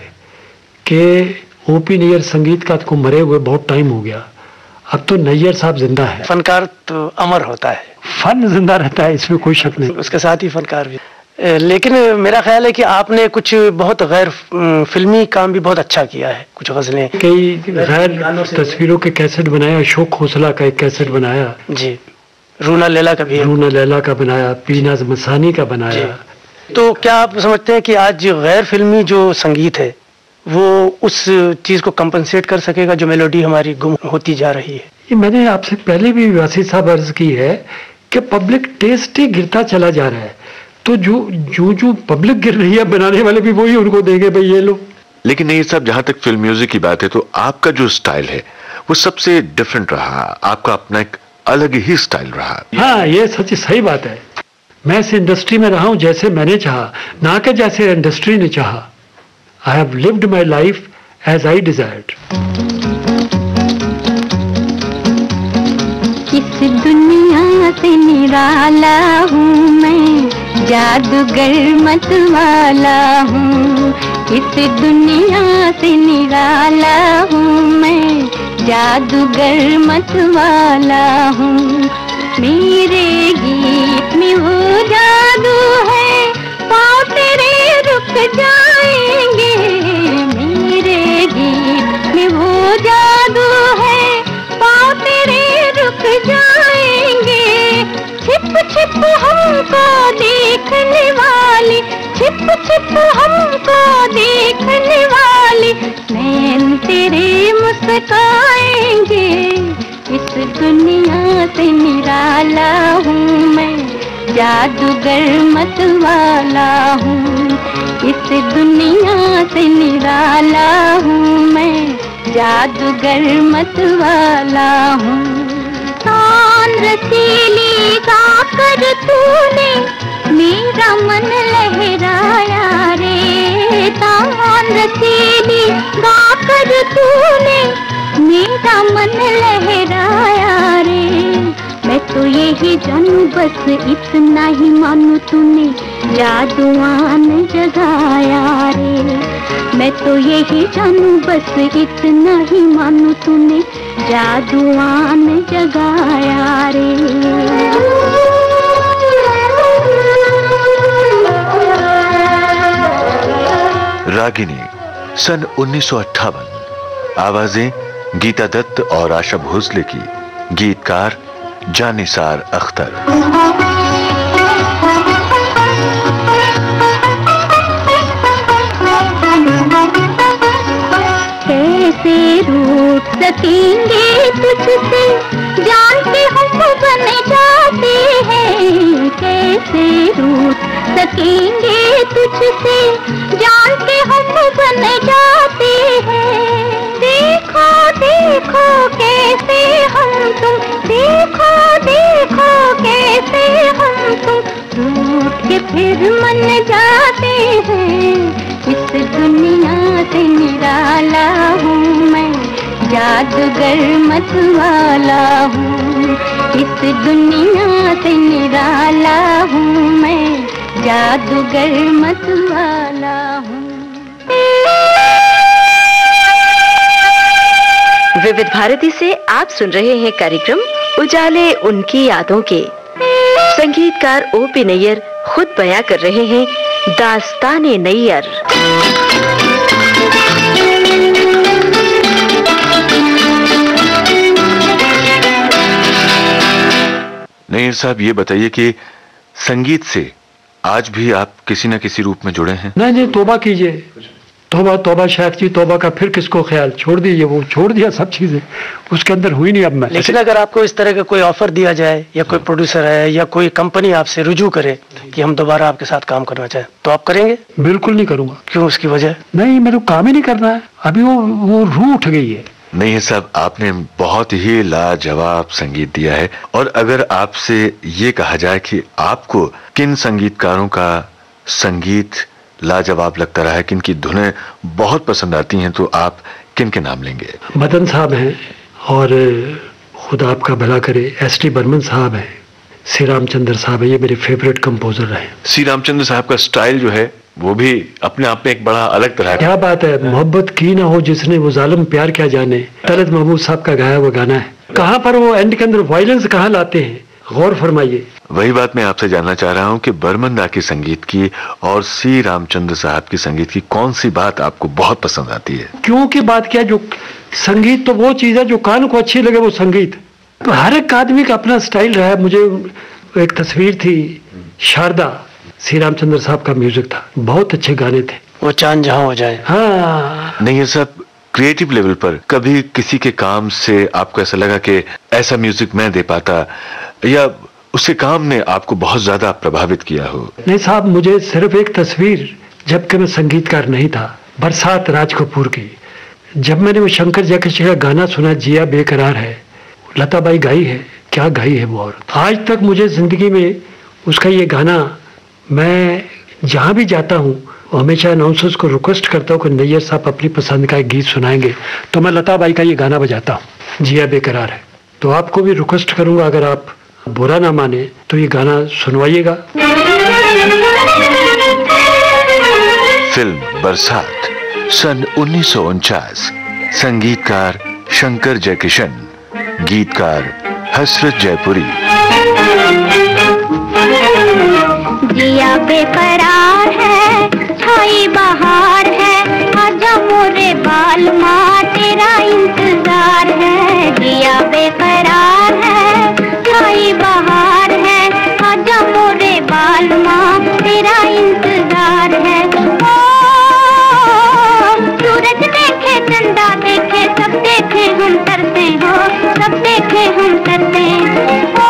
कि ओपी नैयर संगीत का को मरे हुए बहुत टाइम हो गया, अब तो नैयर साहब जिंदा है। फनकार तो अमर होता है, फन जिंदा रहता है, इसमें कोई शक नहीं, उसके साथ ही फनकार भी। लेकिन मेरा ख्याल है कि आपने कुछ बहुत गैर फिल्मी काम भी बहुत अच्छा किया है, कुछ गजलें, कई गैर तस्वीरों के कैसेट बनाया, अशोक खोसला का एक कैसेट बनाया जी, रूना लैला का भी, रूना लैला का बनाया, पीनाज मसानी का बनाया। तो क्या आप समझते हैं कि आज गैर फिल्मी जो संगीत है वो उस चीज को कंपनसेट कर सकेगा जो मेलोडी हमारी गुम होती जा रही है? ये मैंने आपसे पहले भी वासी साहब अर्ज की है कि पब्लिक टेस्ट ही गिरता चला जा रहा है, तो जो जो जो पब्लिक गिर रही है बनाने वाले भी वही उनको देंगे भाई ये लो। लेकिन ये सब, जहां तक फिल्म म्यूजिक की बात है तो आपका जो स्टाइल है वो सबसे डिफरेंट रहा, आपका अपना एक अलग ही स्टाइल रहा। हाँ, ये सच सही बात है। मैं इस इंडस्ट्री में रहा हूं जैसे मैंने चाहा, ना कि जैसे इंडस्ट्री ने चाहा। I have lived my life as I desired. किस दुनिया से निराला हूँ मैं, जादूगर मत वाला हूँ। किस दुनिया से निराला हूँ मैं, जादूगर मत वाला हूँ। मेरे गीत में वो जादू है, पाँव तेरे रुक जाएंगे। मेरे गीत में वो जादू है, पाँव तेरे रुक जाएंगे। छिप छिप हमको देखने वाली, छिप छिप हमको देखने वाली, नैन तेरे मुस्काएंगे। इस दुनिया से निराला हूँ मैं, जादूगर मत वाला हूँ। इस दुनिया से निराला हूँ मैं, जादूगर मत वाला हूँ। तान रसीली गाकर तूने मेरा मन लहराया रे। तान रसीली गाकर तूने मेरा मन लहराया रे। मैं तो यही जानू बस इतना ही मानू, तूने जादुआन जगाया रे। मैं तो यही जानू बस इतना ही मानू, तूने जादुआन जगाया रे। रागिनी सन उन्नीस सौ अट्ठावन, आवाजें गीता दत्त और आशा भोसले की, गीतकार जानिसार अख्तर। कैसे रूठ सकेंगे तुझसे, जान के हम बन जाते हैं। कैसे रूठ सकेंगे तुझसे, जान के हम बन जाते हैं। देखो देखो कैसे हम तुम, देखो देखो कैसे हम तुम रूठ के फिर मन जाते हैं। इस दुनिया से निराला हूँ मैं, जादूगर मतवाला हूँ। इस दुनिया से निराला हूँ मैं, जादूगर मतवाला हूँ। विविध भारती से आप सुन रहे हैं कार्यक्रम उजाले उनकी यादों के। संगीतकार ओपी नैयर खुद बयां कर रहे हैं दास्ताने नैयर। नैयर साहब, ये बताइए कि संगीत से आज भी आप किसी न किसी रूप में जुड़े हैं? नहीं नहीं, तौबा कीजिए, तौबा तौबा शेख जी, तौबा का फिर किसको ख्याल, छोड़ दीजिए, वो छोड़ दिया सब चीजें, उसके अंदर हुई नहीं अब मैं। लेकिन अगर आपको इस तरह का कोई ऑफर दिया जाए, या कोई प्रोड्यूसर है या कोई कंपनी आपसे रुजू करे कि हम दोबारा आपके साथ काम करना चाहें, तो आप करेंगे? बिल्कुल नहीं करूंगा। क्यों, उसकी वजह? नहीं, मेरे को काम ही नहीं करना है अभी, वो वो रूह उठ गई है। नहीं साहब, आपने बहुत ही लाजवाब संगीत दिया है, और अगर आपसे ये कहा जाए कि आपको किन संगीतकारों का संगीत लाजवाब लगता रहा है, किन की धुनें बहुत पसंद आती हैं, तो आप किन के नाम लेंगे? मदन साहब हैं, और खुदा आपका भला करे एस टी बर्मन साहब हैं, श्री रामचंद्र साहब है, ये मेरे फेवरेट कंपोजर रहे। श्री रामचंद्र साहब का स्टाइल जो है वो भी अपने आप में एक बड़ा अलग तरह का। क्या बात है, मोहब्बत की ना हो जिसने वो जालिम प्यार क्या जाने, तलत महमूद साहब का गाया हुआ गाना है। कहाँ पर वो एंड के अंदर वायलेंस कहाँ लाते हैं, गौर फरमाइए। वही बात मैं आपसे जानना चाह रहा हूँ कि बर्मन दा की संगीत की और सी रामचंद्र साहब की संगीत की कौन सी बात आपको बहुत पसंद आती है? क्योंकि बात क्या, जो संगीत तो वो चीज है जो कान को अच्छी लगे, वो संगीत। तो हर एक आदमी का अपना स्टाइल रहा है। मुझे एक तस्वीर थी शारदा, श्री रामचंद्र साहब का म्यूजिक था, बहुत अच्छे गाने थे। वो चांद जहां हो जाए। हाँ, नहीं ये सब क्रिएटिव लेवल पर कभी किसी के काम से आपको ऐसा लगा कि ऐसा म्यूजिक मैं दे पाता, या उसके काम ने आपको बहुत ज्यादा प्रभावित किया हो? नहीं साहब, मुझे सिर्फ एक तस्वीर, जबकि मैं संगीतकार नहीं था, बरसात राज कपूर की, जब मैंने वो शंकर जयकिशन का गाना सुना, जिया बेकरार है, लता बाई गाई है, क्या गाई है वो औरत। आज तक मुझे जिंदगी में उसका ये गाना, मैं जहाँ भी जाता हूँ हमेशा अनाउंसर्स को रिक्वेस्ट करता हूँ कि नैयर साहब अपनी पसंद का एक गीत सुनाएंगे, तो मैं लता बाई का ये गाना बजाता हूँ, जिया बेकरार है। तो आपको भी रिक्वेस्ट करूँगा, अगर आप बुरा ना माने तो ये गाना सुनवाइएगा। फिल्म बरसात सन उन्नीस सौ उनचास, संगीतकार शंकर जयकिशन, गीतकार हसरत जयपुरी। जिया बेकरार है, छाई बहार है, आजा मोरे बाल माँ तेरा इंतजार है। जिया बेकरार है, छाई बहार है, आजा मोरे बाल माँ तेरा इंतजार है। ओ सूरज देखे, चंदा देखे, सब देखे हम तरसे हो, सब देखे हम तरसे। ओ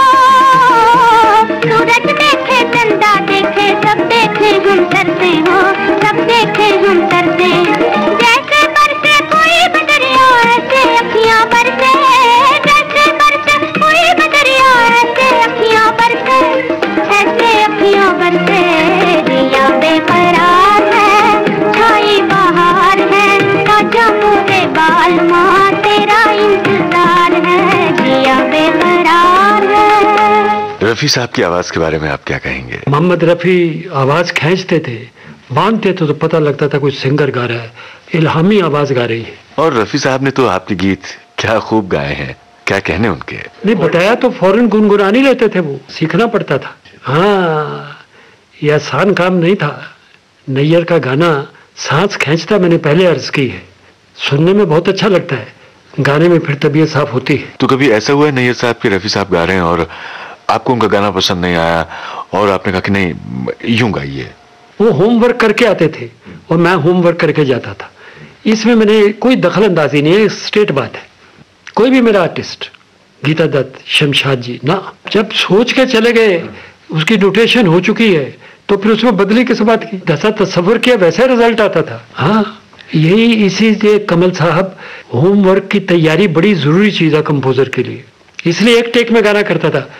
सूरज देखे, चंदा देखे, सब देखे हम तरसे हो, सब देखे हम तरसे। जैसे बरसे कोई बदरिया, ऐसे अखियां बरसे, जैसे बरसे कोई बदरिया, ऐसे अखियां बरसे, ऐसे अखियां बरसे। जिया बेकरार है, छाई बहार है, आजा मोरे बाल माँ तेरा इंतजार है। जिया बेकरार है। रफी साहब की आवाज के बारे में आप क्या कहेंगे? मोहम्मद रफी आवाज खींचते थे, बांधते थे तो पता लगता था कोई सिंगर गा रहा है, इल्हामी आवाज गा रही है। और रफी साहब ने तो आपके गीत क्या खूब गाए हैं, क्या कहने उनके। नहीं बताया तो फौरन गुनगुना नहीं लेते थे, वो सीखना पड़ता था। हाँ, यह आसान काम नहीं था। नैयर का गाना सांस खींचता, मैंने पहले अर्ज की है, सुनने में बहुत अच्छा लगता है, गाने में फिर तबीयत साफ होती है। तो कभी ऐसा हुआ है नैयर साहब कि रफी साहब गा रहे हैं और आपको उनका गाना पसंद नहीं आया और आपने कहा कि नहीं यूं गाइए? वो होमवर्क करके आते थे और मैं होमवर्क करके जाता था। इसमें मैंने कोई दखल अंदाजी नहीं है, स्टेट बात है। कोई भी मेरा आर्टिस्ट, गीता दत्त, शमशाद जी, ना जब सोच के चले गए उसकी नोटेशन हो चुकी है तो फिर उसमें बदली किस बात की? जैसा तस्वर किया वैसा रिजल्ट आता था। हाँ, यही इसी से कमल साहब, होमवर्क की तैयारी बड़ी जरूरी चीज है कंपोजर के लिए, इसलिए एक टेक में गाना करता था।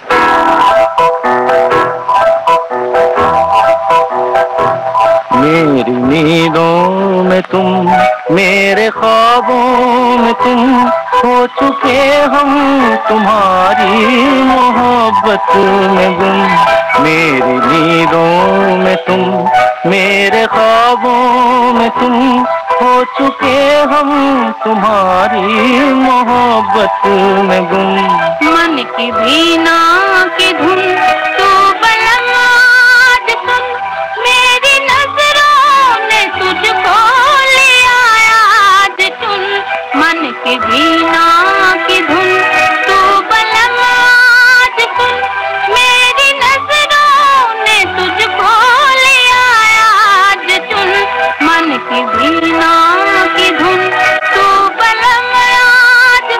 मेरी नींदों में तुम, मेरे ख्वाबों में तुम, हो चुके हम तुम्हारी मोहब्बत में गुम। मेरी नींदों में तुम, मेरे ख्वाबों में तुम, हो चुके हम तुम्हारी मोहब्बत में गुम। मन की वीणा की धुन तू बलम आज सुन, मेरी नजरों ने तुझको लिया आज चुन। मन की वीणा की धुन तू बलम आज सुन, मेरी नजरों ने तुझको लिया आज चुन। मन की वीणा की धुन तू बलम आज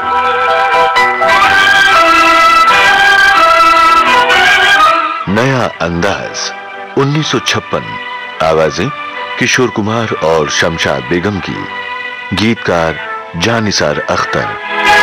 सुन। नया अंदाज उन्नीस सौ छप्पन, आवाजें किशोर कुमार और शमशाद बेगम की, गीतकार जानिसार अख्तर।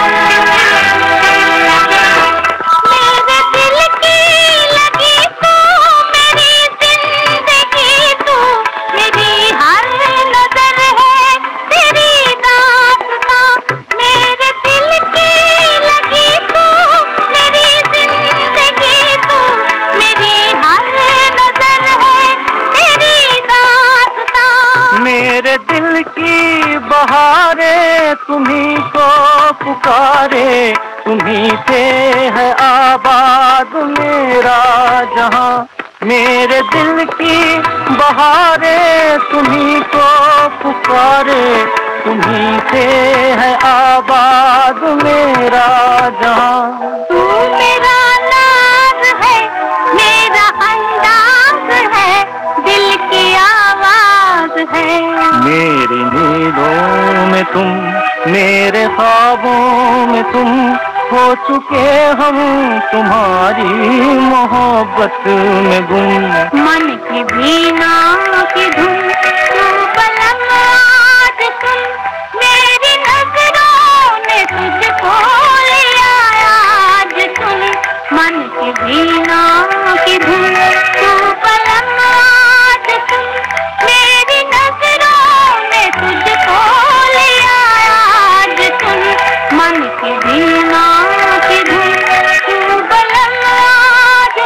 मेरे दिल की बहारे तुम्ही को पुकारे, तुम्ही पे है आबाद मेरा जहां। मेरे दिल की बहारे तुम्ही को पुकारे, तुम्ही पे है आबाद मेरा जहां। तू मेरा नाज है, मेरा अंदाज है, दिल की आवाज है। मेरी नींदों में तुम, मेरे ख्वाबों में तुम, हो चुके हम तुम्हारी मोहब्बत में गुम। मन की वीणा की धुन तू बलम आज सुन, मेरी नजरों ने तुझको लिया आज चुन। मन की वीणा की धुन तू बलम आज सुन, मेरी नजरों ने तुझको लिया आज चुन। मन की वीणा की धुन तू बलम आज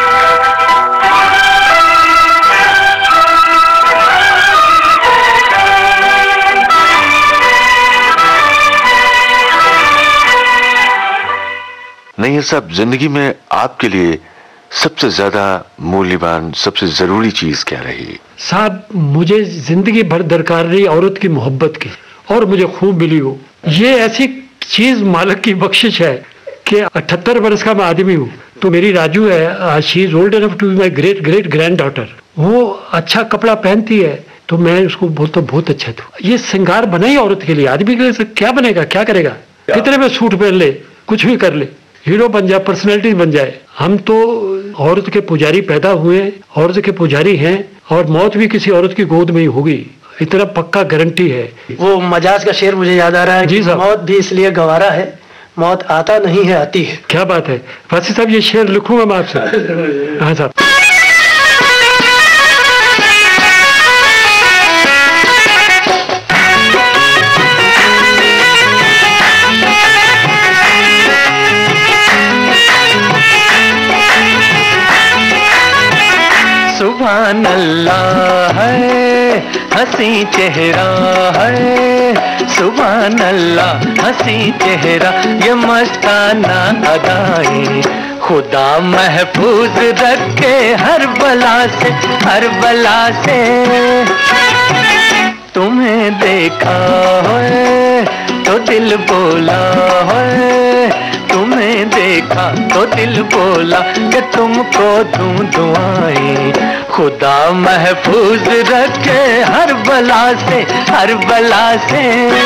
नैयर साहब, जिंदगी में आपके लिए सबसे ज्यादा मूल्यवान, सबसे जरूरी चीज क्या रही? साहब, मुझे जिंदगी भर दरकार रही औरत की मोहब्बत की, और मुझे खूब मिली हो। ये ऐसी चीज मालिक की बख्शिश है कि अठहत्तर वर्ष का मैं आदमी हूँ तो मेरी राजू है, she is old enough to be my great great granddaughter. वो अच्छा कपड़ा पहनती है तो मैं उसको बोलता हूँ बहुत अच्छा। तो ये श्रृंगार बना ही औरत के लिए, आदमी के लिए क्या बनेगा, क्या करेगा? कितने में सूट पहन ले, कुछ भी कर ले, हीरो बन जाए, पर्सनैलिटी बन जाए। हम तो औरत के पुजारी पैदा हुए, औरत के पुजारी हैं, और मौत भी किसी औरत की गोद में ही होगी, इतना पक्का गारंटी है। वो मजाज का शेर मुझे याद आ रहा है जी कि साहब। मौत भी इसलिए गवारा है, मौत आता नहीं है आती है। क्या बात है फासी साहब, ये शेर लिखूंगा मैं आपसे। हाँ साहब। सुभान अल्लाह है, हंसी चेहरा है, सुभान अल्लाह हंसी चेहरा, ये मस्ताना अदाएं खुदा महफूज रखे हर बला से, हर बला से। तुम्हें देखा है तो दिल बोला है, तुम्हें देखा तो दिल बोला कि तुमको दूं दुआएं। खुदा महफूज रखे हर बला से, हर बला से।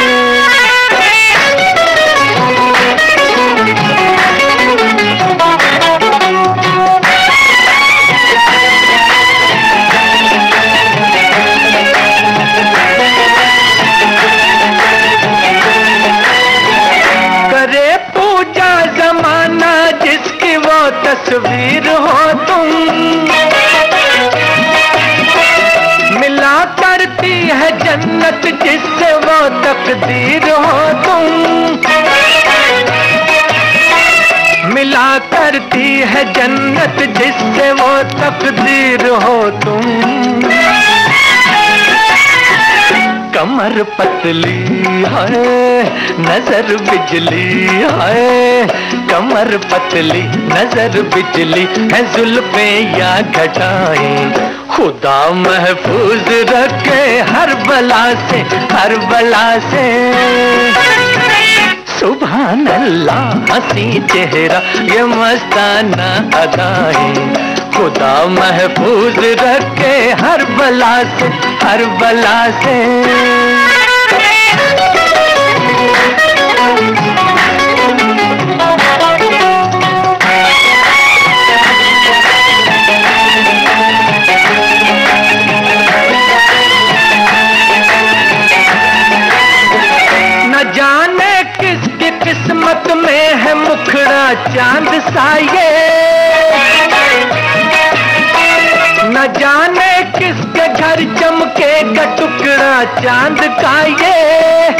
तस्वीर हो तुम, मिला करती है जन्नत जिससे वो तकदीर हो तुम, मिला करती है जन्नत जिससे वो तकदीर हो तुम। कमर पतली है, नजर बिजली है, कमर पतली नजर बिजली है, जुल्फें या घटाएं। खुदा महफूज रखे हर बला से, हर बला से। सुभान अल्लाह हंसी चेहरा ये मस्ताना अदाएं। खुदा महफूज रखे हर बला से, हर बला से। न जाने किसकी किस्मत में है मुखड़ा चांद सा ये, न जाने किसके घर चमकेगा टुकड़ा चांद का ये,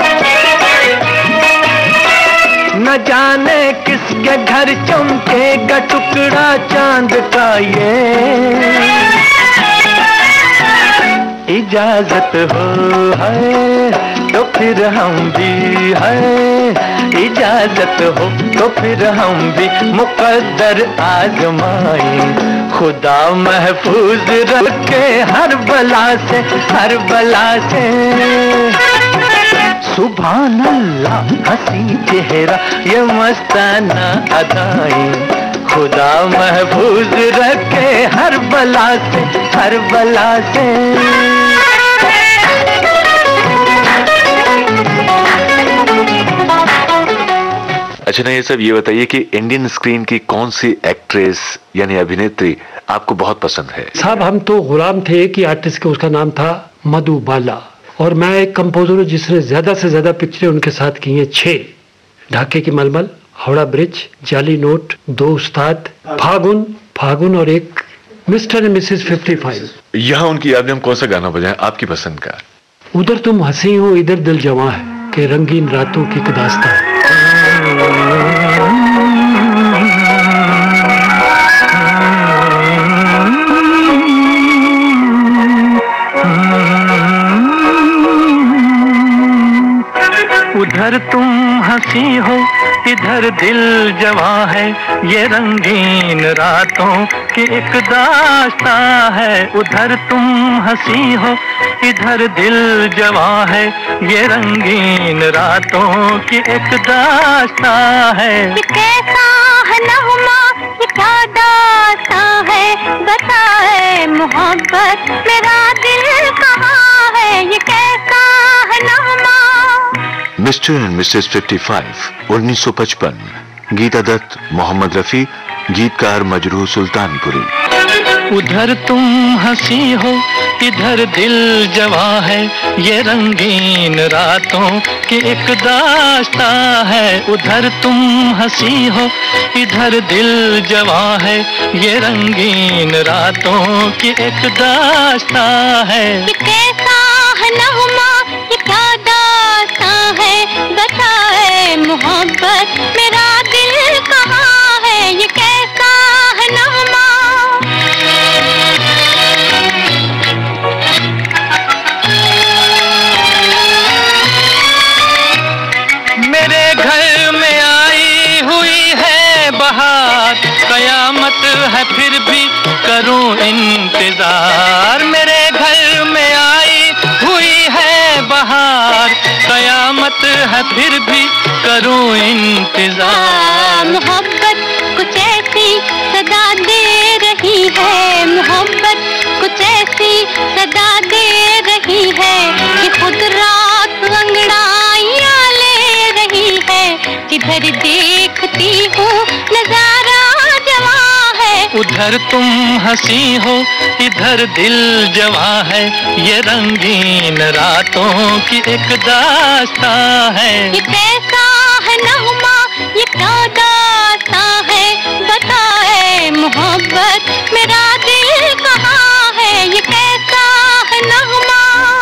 न जाने किसके घर चमकेगा टुकड़ा चांद का ये। इजाजत हो है तो फिर हम भी है, इजाजत हो तो फिर हम भी मुकद्दर आजमाएं। खुदा महफूज रखे हर बला से, हर बला से। सुभान अल्लाह हंसी चेहरा ये मस्ताना अदाएं। खुदा महफूज रखे हर बला से, हर बला से। अच्छा नहीं, सब ये बताइए कि इंडियन स्क्रीन की कौन सी एक्ट्रेस यानी अभिनेत्री आपको बहुत पसंद है? साहब हम तो गुलाम थे कि आर्टिस्ट के, उसका नाम था मधुबाला, और मैं एक कंपोजर हूँ जिसने ज्यादा से ज्यादा पिक्चरें उनके साथ की हैं, छह। ढाके की मलमल, हावड़ा ब्रिज, जाली नोट, दो उस्ताद, फागुन फागुन और एक Mr and Mrs fifty five. यहाँ उनकी याद में हम कौन सा गाना बजाएं आपकी पसंद का? उधर तुम हंसी हो इधर दिल जवां है, के रंगीन रातों की एक दास्तां है। उधर तुम हंसी हो इधर दिल जवां है, ये रंगीन रातों की एक दास्तां है। उधर तुम हंसी हो इधर दिल जवां है, ये रंगीन रातों की एक दास्तां है। ये कैसा है नगमा, ये क्या दास्तां है, बताए मोहब्बत मेरा दिल कहाँ है। ये कैसा है नगमा। Mr and Mrs fifty five उन्नीस सौ पचपन, गीता दत्त, मोहम्मद रफी, गीतकार मजरूह सुल्तानपुरी। उधर तुम हंसी हो इधर दिल जवां है, ये रंगीन रातों की एक दास्तां है। उधर तुम हंसी हो इधर दिल जवां है, ये रंगीन रातों की एक दास्तां है। ये कैसा है नगमा, ये क्या दास्तां है, बताए मोहब्बत मेरा दिल कहाँ है। ये कैसा है नगमा। मेरे घर में आई हुई है बहार, कयामत है फिर भी करूं इंतजार। मेरे घर में आई हुई है बहार, कयामत मोहब्बत है फिर भी करूं इंतजार। मोहब्बत कुछ ऐसी सदा दे रही है, मोहब्बत कुछ ऐसी सदा दे रही है कि खुद रात अंगड़ाइयां ले रही है। जिधर देखती हूँ नजारा जवां है, उधर तुम हंसी हो इधर दिल जवां है। ये रंगीन रातों की एक दास्तां है। ये कैसा है नगमा, ये क्या दास्तां है, बताए मोहब्बत मेरा दिल कहाँ है। ये कैसा है नगमा।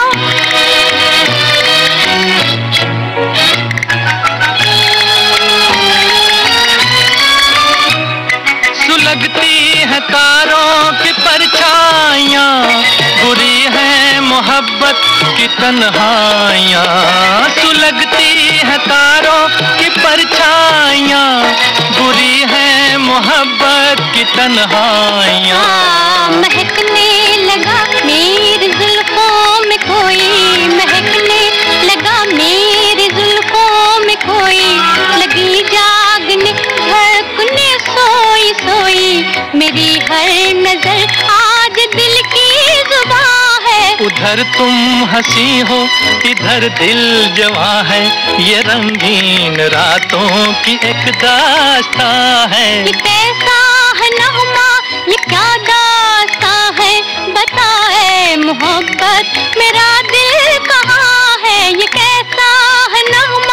सुलगती है तारों की परछाइयाँ, बुरी है मोहब्बत की तन्हाइयाँ। सुलगती है तारों की परछाइयाँ, बुरी है मोहब्बत की तन्हाइयाँ। महकने लगा मेरी जुल्फों में कोई, महकने लगा मेरी जुल्फों में कोई। लगी जागने धड़कने सोई सोई, मेरी हर नजर आज दिल की जुबां है। उधर तुम हंसी हो इधर दिल जवां है। ये रंगीन रातों की एक दास्तां है। ये कैसा है नगमा, ये क्या दास्तां है, बताए मोहब्बत मेरा दिल कहाँ है। ये कैसा है नगमा।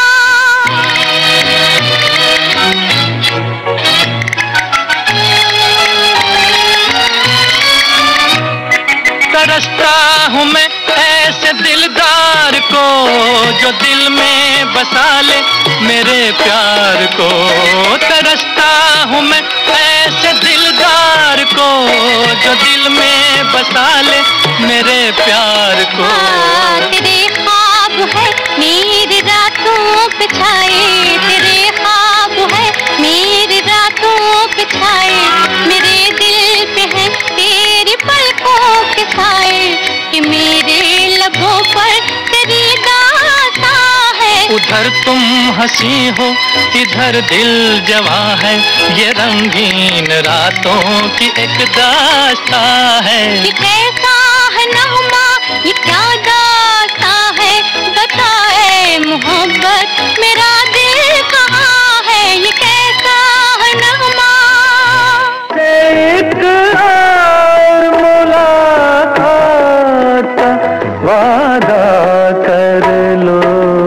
तरसता हूँ मैं ऐसे दिलदार को, जो दिल में बसा ले मेरे प्यार को। तरसता हूँ मैं ऐसे दिलदार को, जो दिल में बसा ले मेरे प्यार को। तेरे ख्वाब है मेरी रातों पे छाए, तेरे ख्वाब है मेरी रातों पे छाए। मेरे दिल पे है तेरी पलकों के साए, कि मेरे लबों पर तेरी दास्तां है। उधर तुम हंसी हो इधर दिल जवां है। ये रंगीन रातों की एक दास्तां है। ये कैसा है नगमा, ये क्या दास्तां है, बताए मोहब्बत मेरा दिल कहाँ है। ये कैसा है नगमा। एक और मुलाकात का वादा कर लो।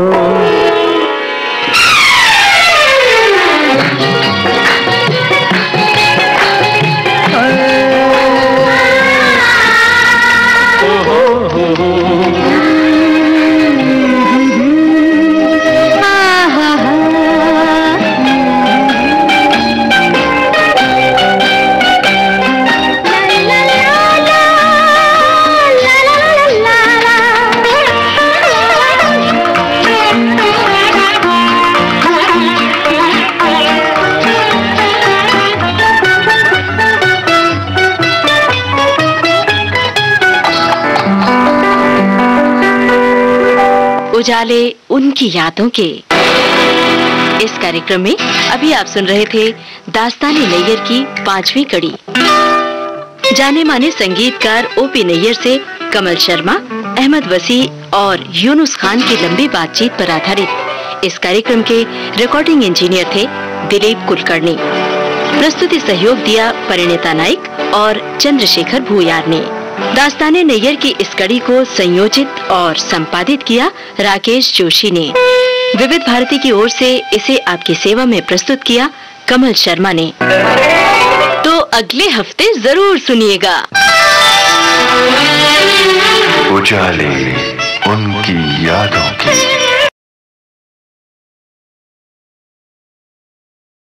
उजाले उनकी यादों के इस कार्यक्रम में अभी आप सुन रहे थे दास्तान-ए नैयर की पांचवी कड़ी। जाने माने संगीतकार ओपी नैयर से कमल शर्मा, अहमद वसी और यूनुस खान की लंबी बातचीत पर आधारित इस कार्यक्रम के रिकॉर्डिंग इंजीनियर थे दिलीप कुलकर्णी। प्रस्तुति सहयोग दिया परिणीता नाइक और चंद्रशेखर भूयार ने। दास्तान-ए नैयर की इस कड़ी को संयोजित और संपादित किया राकेश जोशी ने। विविध भारती की ओर से इसे आपकी सेवा में प्रस्तुत किया कमल शर्मा ने। तो अगले हफ्ते जरूर सुनिएगा। उजाले उनकी यादों की।